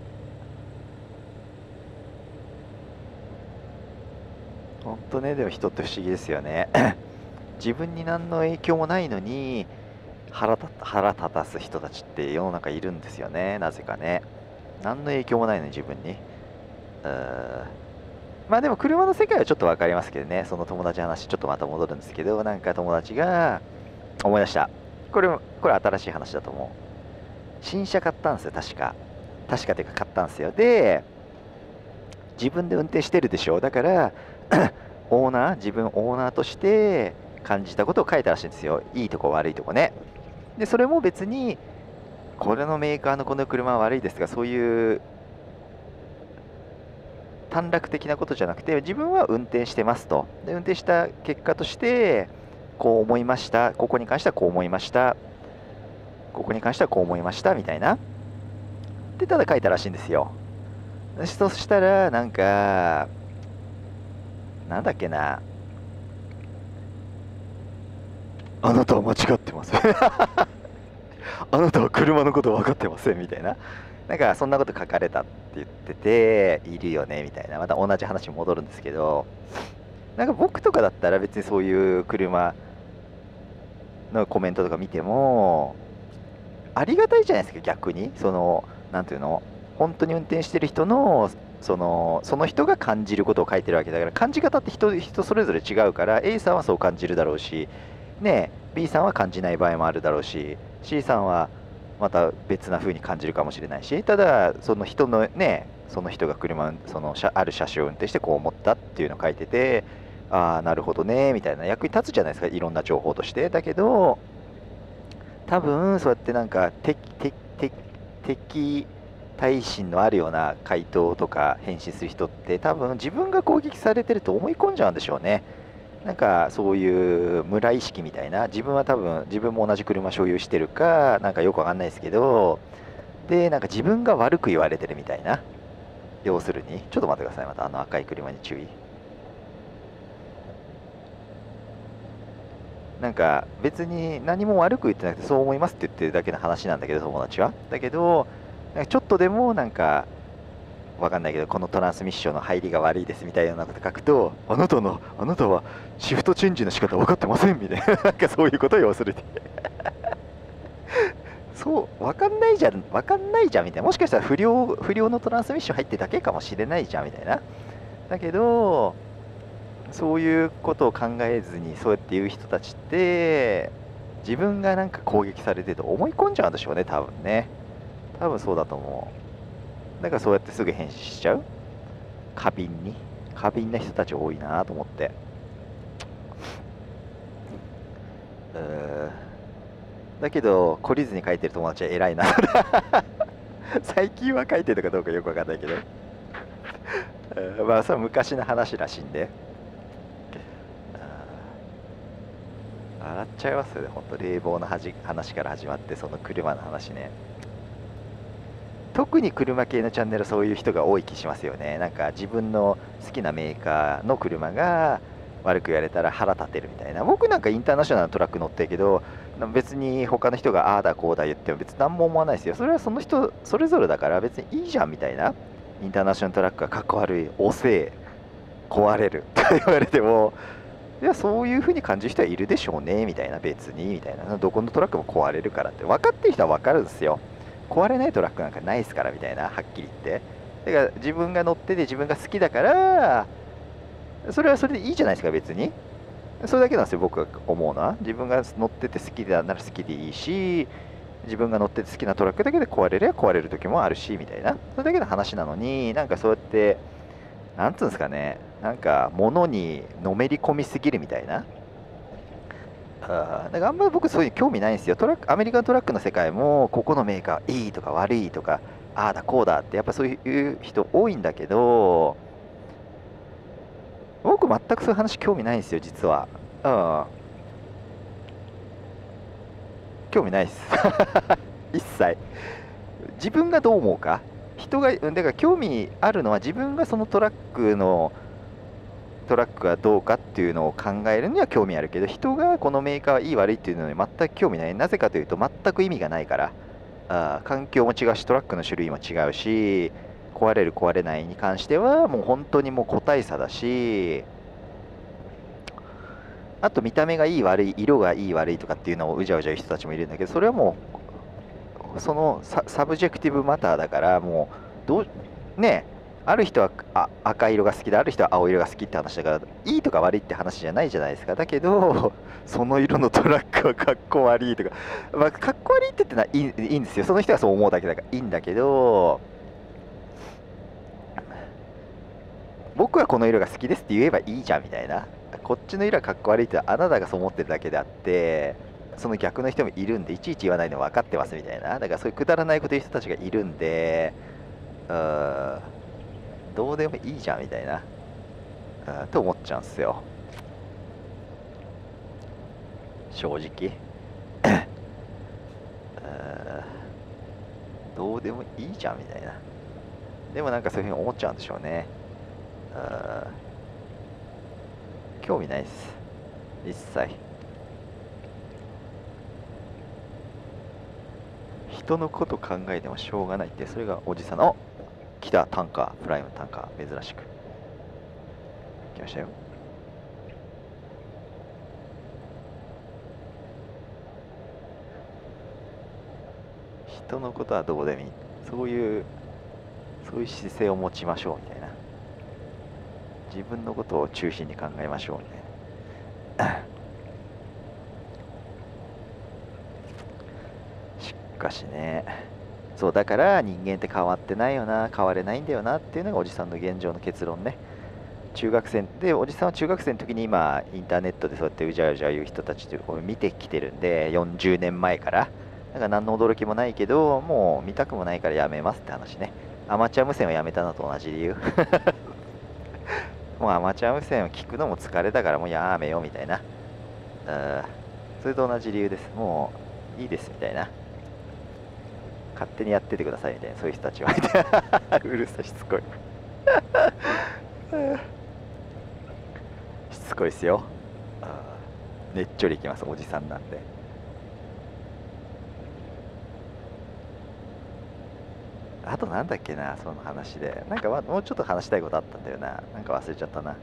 本当ね。でも人って不思議ですよね自分に何の影響もないのに腹立腹立たす人たちって世の中いるんですよね、なぜかね。何の影響もないのに自分に。うーん、まあでも車の世界はちょっと分かりますけどね。その友達の話ちょっとまた戻るんですけど、なんか友達が思い出した。これこれ新しい話だと思う。新車買ったんですよ、確か。確かっていうか買ったんですよ。で自分で運転してるでしょ。だからオーナー自分オーナーとして感じたことを書いたらしいんですよ。いいとこ悪いとこね。でそれも別にこれのメーカーのこの車は悪いですとか、そういう短絡的なことじゃなくて、自分は運転してますと。で運転した結果としてこう思いました、ここに関してはこう思いました、ここに関してはこう思いましたみたいなでただ書いたらしいんですよ。そしたらなんかなんだっけな、あなたは間違ってますあなたは車のこと分かってませんみたいな、なんかそんなこと書かれたって言ってて、いるよねみたいな。また同じ話に戻るんですけど、なんか僕とかだったら別にそういう車のコメントとか見てもありがたいじゃないですか。逆にそのなんていうの、本当に運転してる人のそのその人が感じることを書いてるわけだから、感じ方って人人それぞれ違うから、 A さんはそう感じるだろうしね、 B さんは感じない場合もあるだろうし、 C さんはまた別な風に感じるかもしれないし、ただその人のね、その人が車その車ある車種を運転してこう思ったっていうのを書いてて、ああなるほどねみたいな、役に立つじゃないですか、いろんな情報として。だけど多分そうやってなんか敵敵敵敵対心のあるような回答とか返信する人って多分自分が攻撃されてると思い込んじゃうんでしょうね。なんかそういう村意識みたいな、自分は多分自分も同じ車所有してるかなんかよくわかんないですけど、でなんか自分が悪く言われてるみたいな。要するにちょっと待ってください、またあの赤い車に注意。なんか別に何も悪く言ってなくてそう思いますって言ってるだけの話なんだけど、友達は。だけどなんかちょっとでもなんかわかんないけど、このトランスミッションの入りが悪いですみたいなこと書くと、あなたのあなたはシフトチェンジの仕方分かってませんみたいななんかそういうことを要するにそう分かんないじゃん分かんないじゃんみたいな、もしかしたら不良不良のトランスミッション入ってるだけかもしれないじゃんみたいな。だけどそういうことを考えずにそうやって言う人たちって自分がなんか攻撃されてると思い込んじゃうんでしょうね、多分ね。多分そうだと思う。だからそうやってすぐ返信しちゃう。過敏に過敏な人たち多いなと思って。うーだけど懲りずに書いてる友達は偉いな最近は書いてるかどうかよくわかんないけどうんまあそれは昔の話らしいんで、笑っちゃいますよね、ほんと。冷房のはじ話から始まってその車の話ね。特に車系のチャンネルそういう人が多い気しますよね。なんか自分の好きなメーカーの車が悪く言われたら腹立てるみたいな。僕なんかインターナショナルのトラック乗ってるけど、別に他の人がああだこうだ言っても別に何も思わないですよ。それはその人それぞれだから別にいいじゃんみたいな。インターナショナルトラックがかっこ悪い、遅え、壊れると言われても、いやそういう風に感じる人はいるでしょうねみたいな、別にみたいな。どこのトラックも壊れるからって分かってる人は分かるんですよ。壊れないトラックなんかないですからみたいな、はっきり言って。だから自分が乗ってて自分が好きだからそれはそれでいいじゃないですか、別に。それだけなんですよ、僕が思うのは。自分が乗ってて好きだなら好きでいいし、 自分が乗ってて好きなトラックだけで壊れりゃ壊れる時もあるしみたいな、それだけの話なのに、なんかそうやってなんつうんですかね、なんか物にのめり込みすぎるみたいな。あーだからあんまり僕そういうの興味ないんですよ。トラック、アメリカントラックの世界もここのメーカーいいとか悪いとか、ああだこうだってやっぱそういう人多いんだけど、僕全くそういう話興味ないんですよ実は。うん、興味ないです一切。自分がどう思うか、人がだから興味あるのは自分がそのトラックのトラックがどうかっていうのを考えるには興味あるけど、人がこのメーカーはいい悪いっていうのに全く興味ない。なぜかというと全く意味がないから。あー環境も違うしトラックの種類も違うし、壊れる壊れないに関してはもう本当にもう個体差だし、あと見た目がいい悪い、色がいい悪いとかっていうのをうじゃうじゃ言う人たちもいるんだけど、それはもうそのサ、サブジェクティブマターだから、もうどうねえ、ある人はあ赤色が好きである人は青色が好きって話だから、いいとか悪いって話じゃないじゃないですか。だけどその色のトラックはかっこ悪いとか、まあ、かっこ悪いって言ってのはいい、いいんですよ、その人はそう思うだけだからいいんだけど、僕はこの色が好きですって言えばいいじゃんみたいな。こっちの色はかっこ悪いってあなたがそう思ってるだけであって、その逆の人もいるんでいちいち言わないの分かってますみたいな。だからそういうくだらないこと言う人たちがいるんで、うーんどうでもいいじゃんみたいな、うん、と思っちゃうんすよ正直うんどうでもいいじゃんみたいな。でもなんかそういうふうに思っちゃうんでしょうね。うん興味ないです一切。人のこと考えてもしょうがないって、それがおじさんの、お来たタンカー、プライムタンカー、珍しく来ましたよ。人のことはどうでもいい、そういうそういう姿勢を持ちましょうみたいな。自分のことを中心に考えましょうみたいなしかしね、そうだから人間って変わってないよな、変われないんだよなっていうのがおじさんの現状の結論ね。中学生で、おじさんは中学生の時に今インターネットでそうやってうじゃうじゃ言う人たちを見てきてるんで、よんじゅうねんまえから。だから何の驚きもないけど、もう見たくもないからやめますって話ね。アマチュア無線をやめたのと同じ理由もうアマチュア無線を聞くのも疲れたからもうやめようみたいな、うん、それと同じ理由です。もういいですみたいな、勝手にやっててくださいみたいな、そういう人たちはうるさい、しつこいしつこいですよ。ねっちょりいきます、おじさんなんで。あとなんだっけな、その話でなんかもうちょっと話したいことあったんだよな、なんか忘れちゃったな。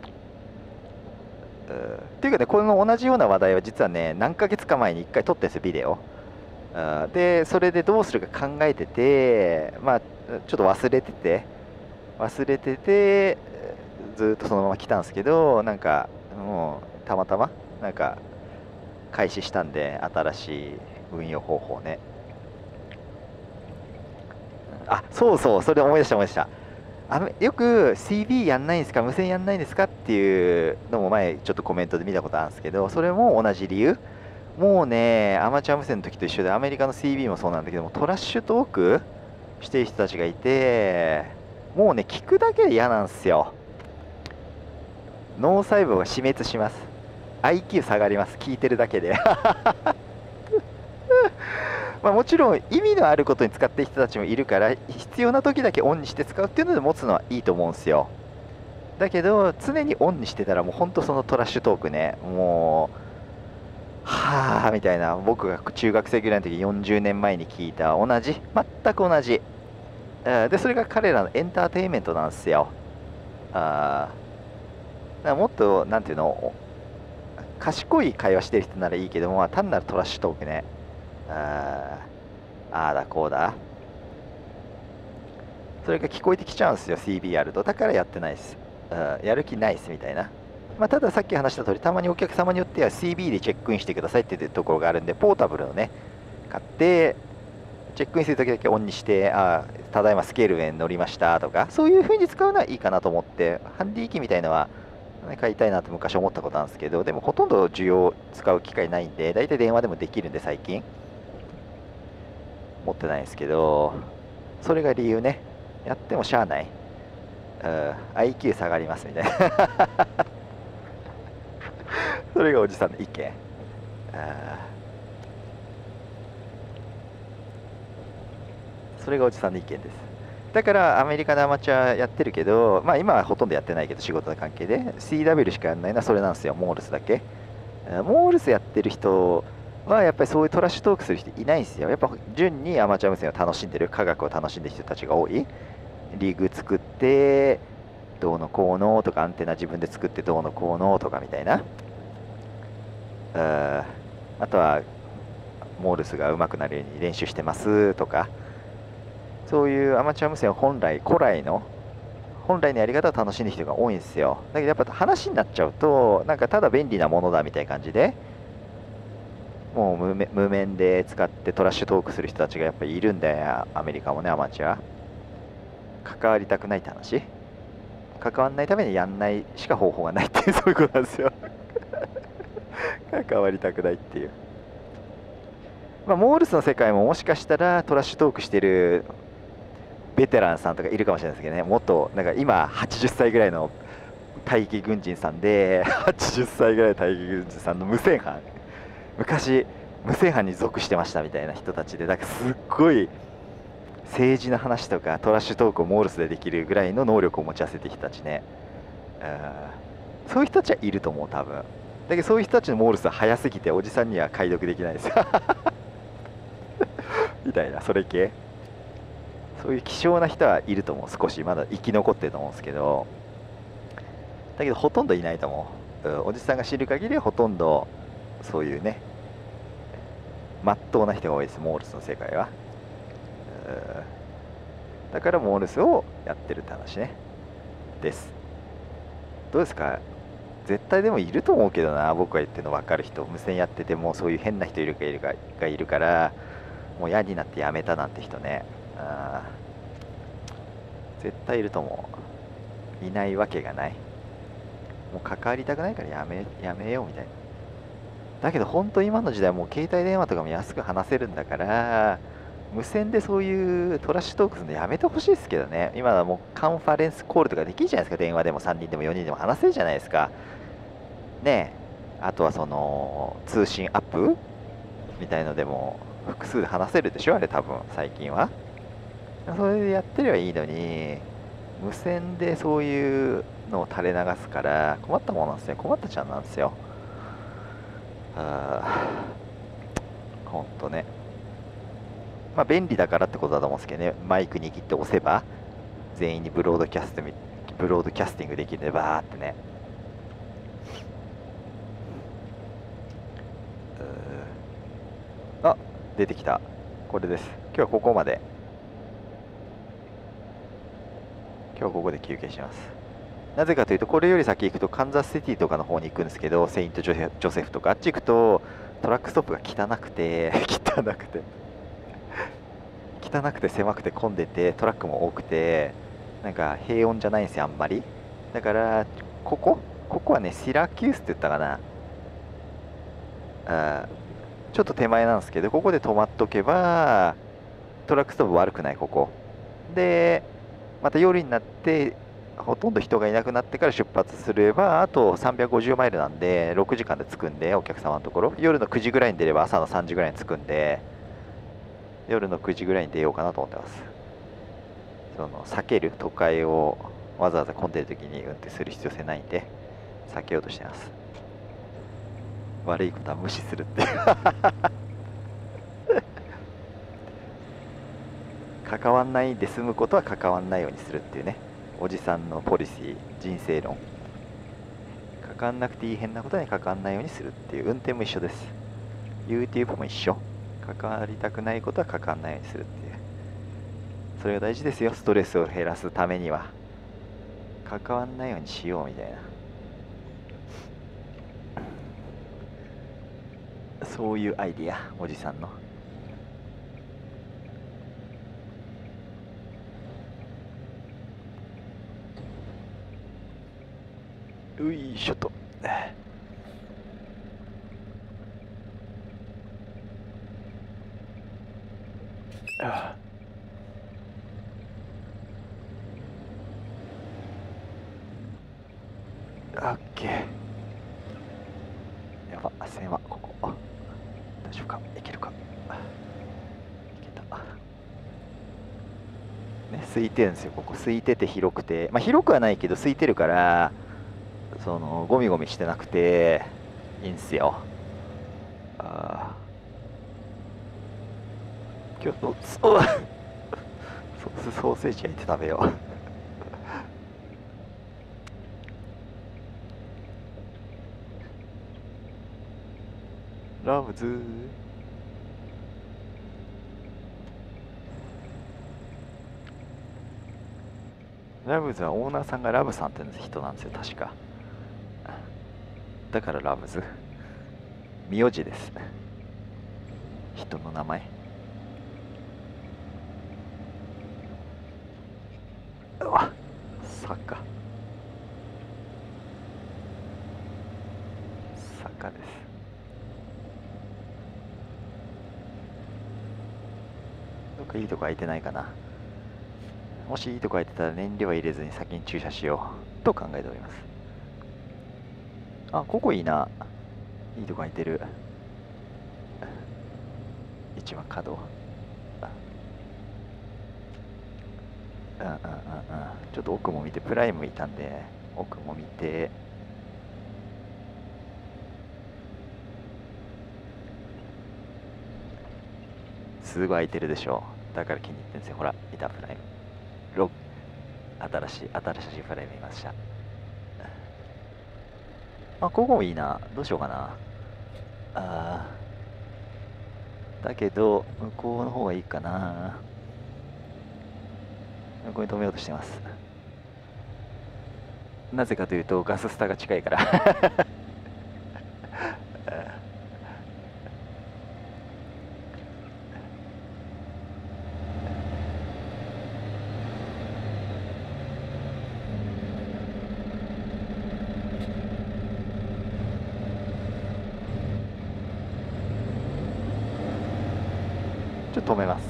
っていうかね、この同じような話題は実はね何ヶ月か前にいっかい撮ってんですよビデオ。でそれでどうするか考えてて、まあちょっと忘れてて忘れててずっとそのまま来たんですけど、なんかもうたまたまなんか開始したんで、新しい運用方法ね。あ、そうそう、それ思い出した思い出した。あのよく シービー やんないんですか、無線やんないんですかっていうのも前ちょっとコメントで見たことあるんですけど、それも同じ理由。もうね、アマチュア無線の時と一緒で、アメリカの シービー もそうなんだけども、トラッシュトークしてる人たちがいて、もうね、聞くだけで嫌なんですよ。脳細胞が死滅します。アイキュー 下がります、聞いてるだけでまあもちろん意味のあることに使ってる人たちもいるから、必要な時だけオンにして使うっていうので持つのはいいと思うんですよ。だけど常にオンにしてたらもうほんとそのトラッシュトークね、もうはあみたいな、僕が中学生ぐらいの時よんじゅうねんまえに聞いた同じ、全く同じ。でそれが彼らのエンターテインメントなんですよ。あだからもっとなんていうの、賢い会話してる人ならいいけども、単なるトラッシュトークね、ああだこうだ、それが聞こえてきちゃうんですよ シービー やると。だからやってないです、うん、やる気ないですみたいな。まあ、たださっき話した通り、たまにお客様によっては シービー でチェックインしてくださいっていうところがあるんで、ポータブルのね買ってチェックインするときだけオンにしてあただいまスケールウェイに乗りましたとかそういう風に使うのはいいかなと思ってハンディ機みたいのは、ね、買いたいなって昔思ったことあるんですけどでもほとんど需要使う機会ないんでだいたい電話でもできるんで最近持ってないんですけどそれが理由ねやってもしゃあない、うん、アイキュー 下がりますみたいなそれがおじさんの意見。あそれがおじさんの意見です。だからアメリカでアマチュアやってるけど、まあ今はほとんどやってないけど仕事の関係で シーダブリュー しかやらないのはそれなんですよ。モールスだけ。モールスやってる人はやっぱりそういうトラッシュトークする人いないんですよ。やっぱ純にアマチュア無線を楽しんでる科学を楽しんでる人たちが多い。リーグ作ってどうのこうのとかアンテナ自分で作ってどうのこうのとかみたいな。ああとはモールスが上手くなるように練習してますとかそういうアマチュア無線本来古来の本来のやり方を楽しんでる人が多いんですよ。だけどやっぱ話になっちゃうとなんかただ便利なものだみたいな感じでもう無面無面で使ってトラッシュトークする人たちがやっぱりいるんだよ。アメリカもねアマチュア関わりたくないって話関わらないためにやんないしか方法がないっていうそういうことなんですよ関わりたくないっていう、まあ、モールスの世界ももしかしたらトラッシュトークしてるベテランさんとかいるかもしれないですけどねもっとなんか今はちじゅっさいぐらいの大義軍人さんではちじゅっさいぐらいの大義軍人さんの無線班昔無線班に属してましたみたいな人たちでだからすっごい政治の話とかトラッシュトークをモールスでできるぐらいの能力を持ち合わせてる人たちね、うん、そういう人たちはいると思う多分だけどそういう人たちのモールスは早すぎておじさんには解読できないですよみたいなそれ系そういう希少な人はいると思う少しまだ生き残ってると思うんですけどだけどほとんどいないと思う、うん、おじさんが知る限りはほとんどそういうねまっとうな人が多いですモールスの世界は、うん、だからモールスをやってるって話ねですどうですか絶対でもいると思うけどな僕が言ってるの分かる人無線やっててもそういう変な人いるかいるかがいるからもう嫌になってやめたなんて人ねあ絶対いると思ういないわけがないもう関わりたくないからやめやめようみたいなだけど本当今の時代もう携帯電話とかも安く話せるんだから無線でそういうトラッシュトークするのやめてほしいですけどね今はもうカンファレンスコールとかできるじゃないですか電話でもさんにんでもよにんでも話せるじゃないですかねえあとはその通信アップみたいのでも複数で話せるでしょあれ多分最近はそれでやってればいいのに無線でそういうのを垂れ流すから困ったものなんですよ困ったちゃんなんですよあほんとねまあ便利だからってことだと思うんですけどねマイク握って押せば全員にブロードキャストブロードキャスティングできるんでバーってねあ出てきたこれです今日はここまで今日はここで休憩しますなぜかというとこれより先行くとカンザスシティとかの方に行くんですけどセイントジョセフとかあっち行くとトラックストップが汚くて汚くて汚くて狭くて混んでてトラックも多くてなんか平穏じゃないんですよあんまりだからここここはねシラキュースって言ったかなあちょっと手前なんですけどここで止まっとけばトラックストップ悪くないここでまた夜になってほとんど人がいなくなってから出発すればあとさんびゃくごじゅうマイルなんでろくじかんで着くんでお客様のところ夜のくじぐらいに出れば朝のさんじぐらいに着くんで夜のくじぐらいに出ようかなと思ってますその避ける都会をわざわざ混んでる時に運転する必要性ないんで避けようとしてます悪いことは無視するっていう関わんないで済むことは関わんないようにするっていうねおじさんのポリシー人生論関わんなくていい変なことに関わんないようにするっていう運転も一緒です YouTube も一緒関わりたくないことは関わんないようにするっていうそれが大事ですよストレスを減らすためには関わんないようにしようみたいなそういうアイディアおじさんのういしょと。あオッケー。やば、線はここ。大丈夫か、いけるか。いけた。ね、空いてるんですよ、ここ。空いてて広くて。まあ、広くはないけど、空いてるから、その、ゴミゴミしてなくて、いいんすよ。ああ。今日、そう、ソーセージ焼いて食べよう。ラムズー。ラムズはオーナーさんがラブさんって人なんですよ、確か。だからラムズ。名字です。人の名前。うわ、坂。坂です。どっかいいとこ空いてないかな。もしいいとこ空いてたら燃料は入れずに先に駐車しようと考えております。あ、ここいいな。いいとこ空いてる。一番角。うんうんうんうん。ちょっと奥も見て、プライムいたんで、奥も見て。すごい空いてるでしょ。だから気に入ってるんですよ。ほら、いたプライム。ロ新しい、新しいプライムいました。あ、ここもいいな。どうしようかな。あー。だけど、向こうの方がいいかな。向こうに止めようとしてます。なぜかというと、ガススタが近いから。ちょっと止めます。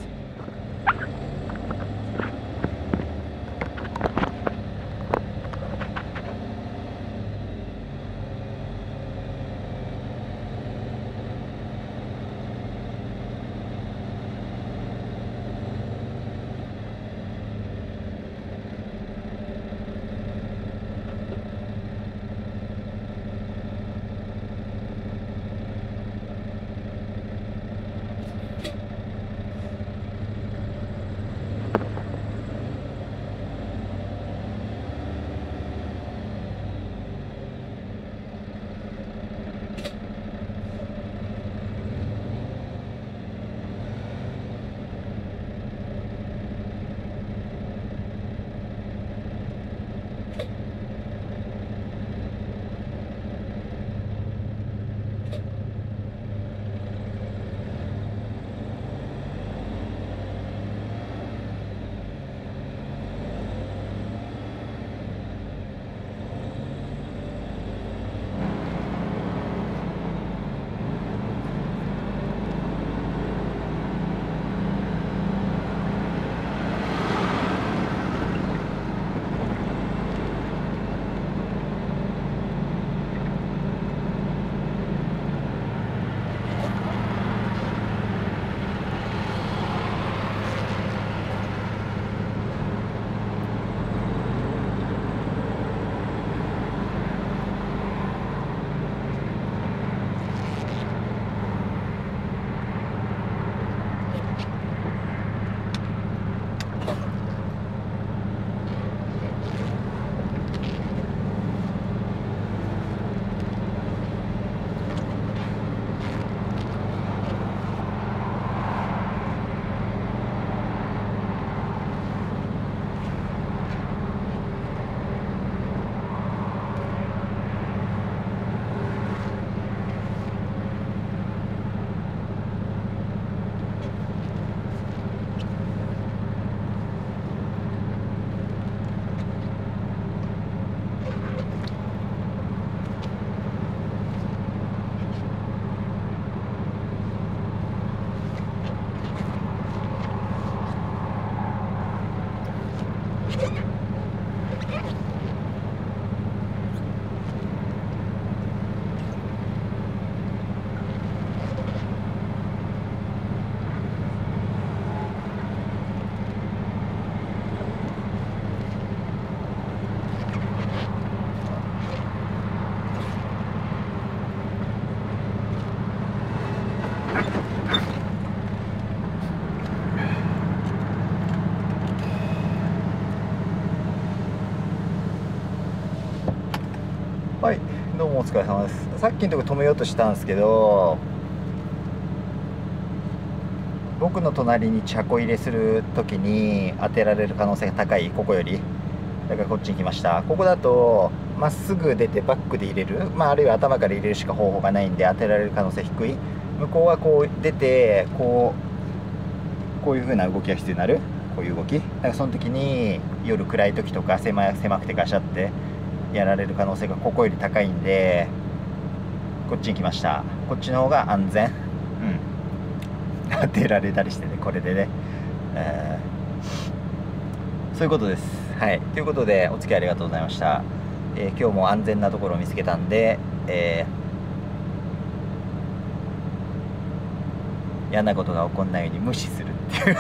疲れ様です。さっきのとこ止めようとしたんですけど、僕の隣に車庫入れする時に当てられる可能性が高い、ここより。だからこっちに来ました。ここだとまっすぐ出てバックで入れる、まあ、あるいは頭から入れるしか方法がないんで当てられる可能性低い。向こうはこう出てこうこういう風な動きが必要になる、こういう動きだから、その時に夜暗い時とか狭い狭くてガシャってやられる可能性がここより高いんで、こっちに来ました。こっちの方が安全。うん当てられたりしてね、これでね、えー、そういうことです。はい、ということでお付き合いありがとうございました。えー、今日も安全なところを見つけたんで、えー、嫌なことが起こんないように無視するっていう、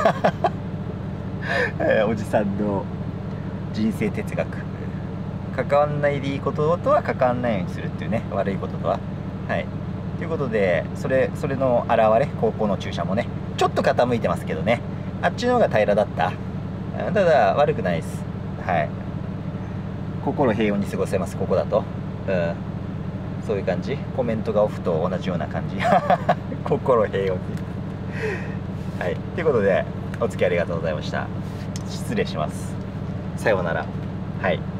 えー、おじさんの人生哲学。関わんないでいいこととは関わんないようにするっていうね、悪いこととは。はい、ということで、それそれの現れ、高校の駐車もねちょっと傾いてますけどね、あっちの方が平らだった。ただ悪くないです。はい、心平穏に過ごせます、ここだと。うん、そういう感じ。コメントがオフと同じような感じ心平穏にはい、ということでお付き合いありがとうございました。失礼します。さようなら。はい。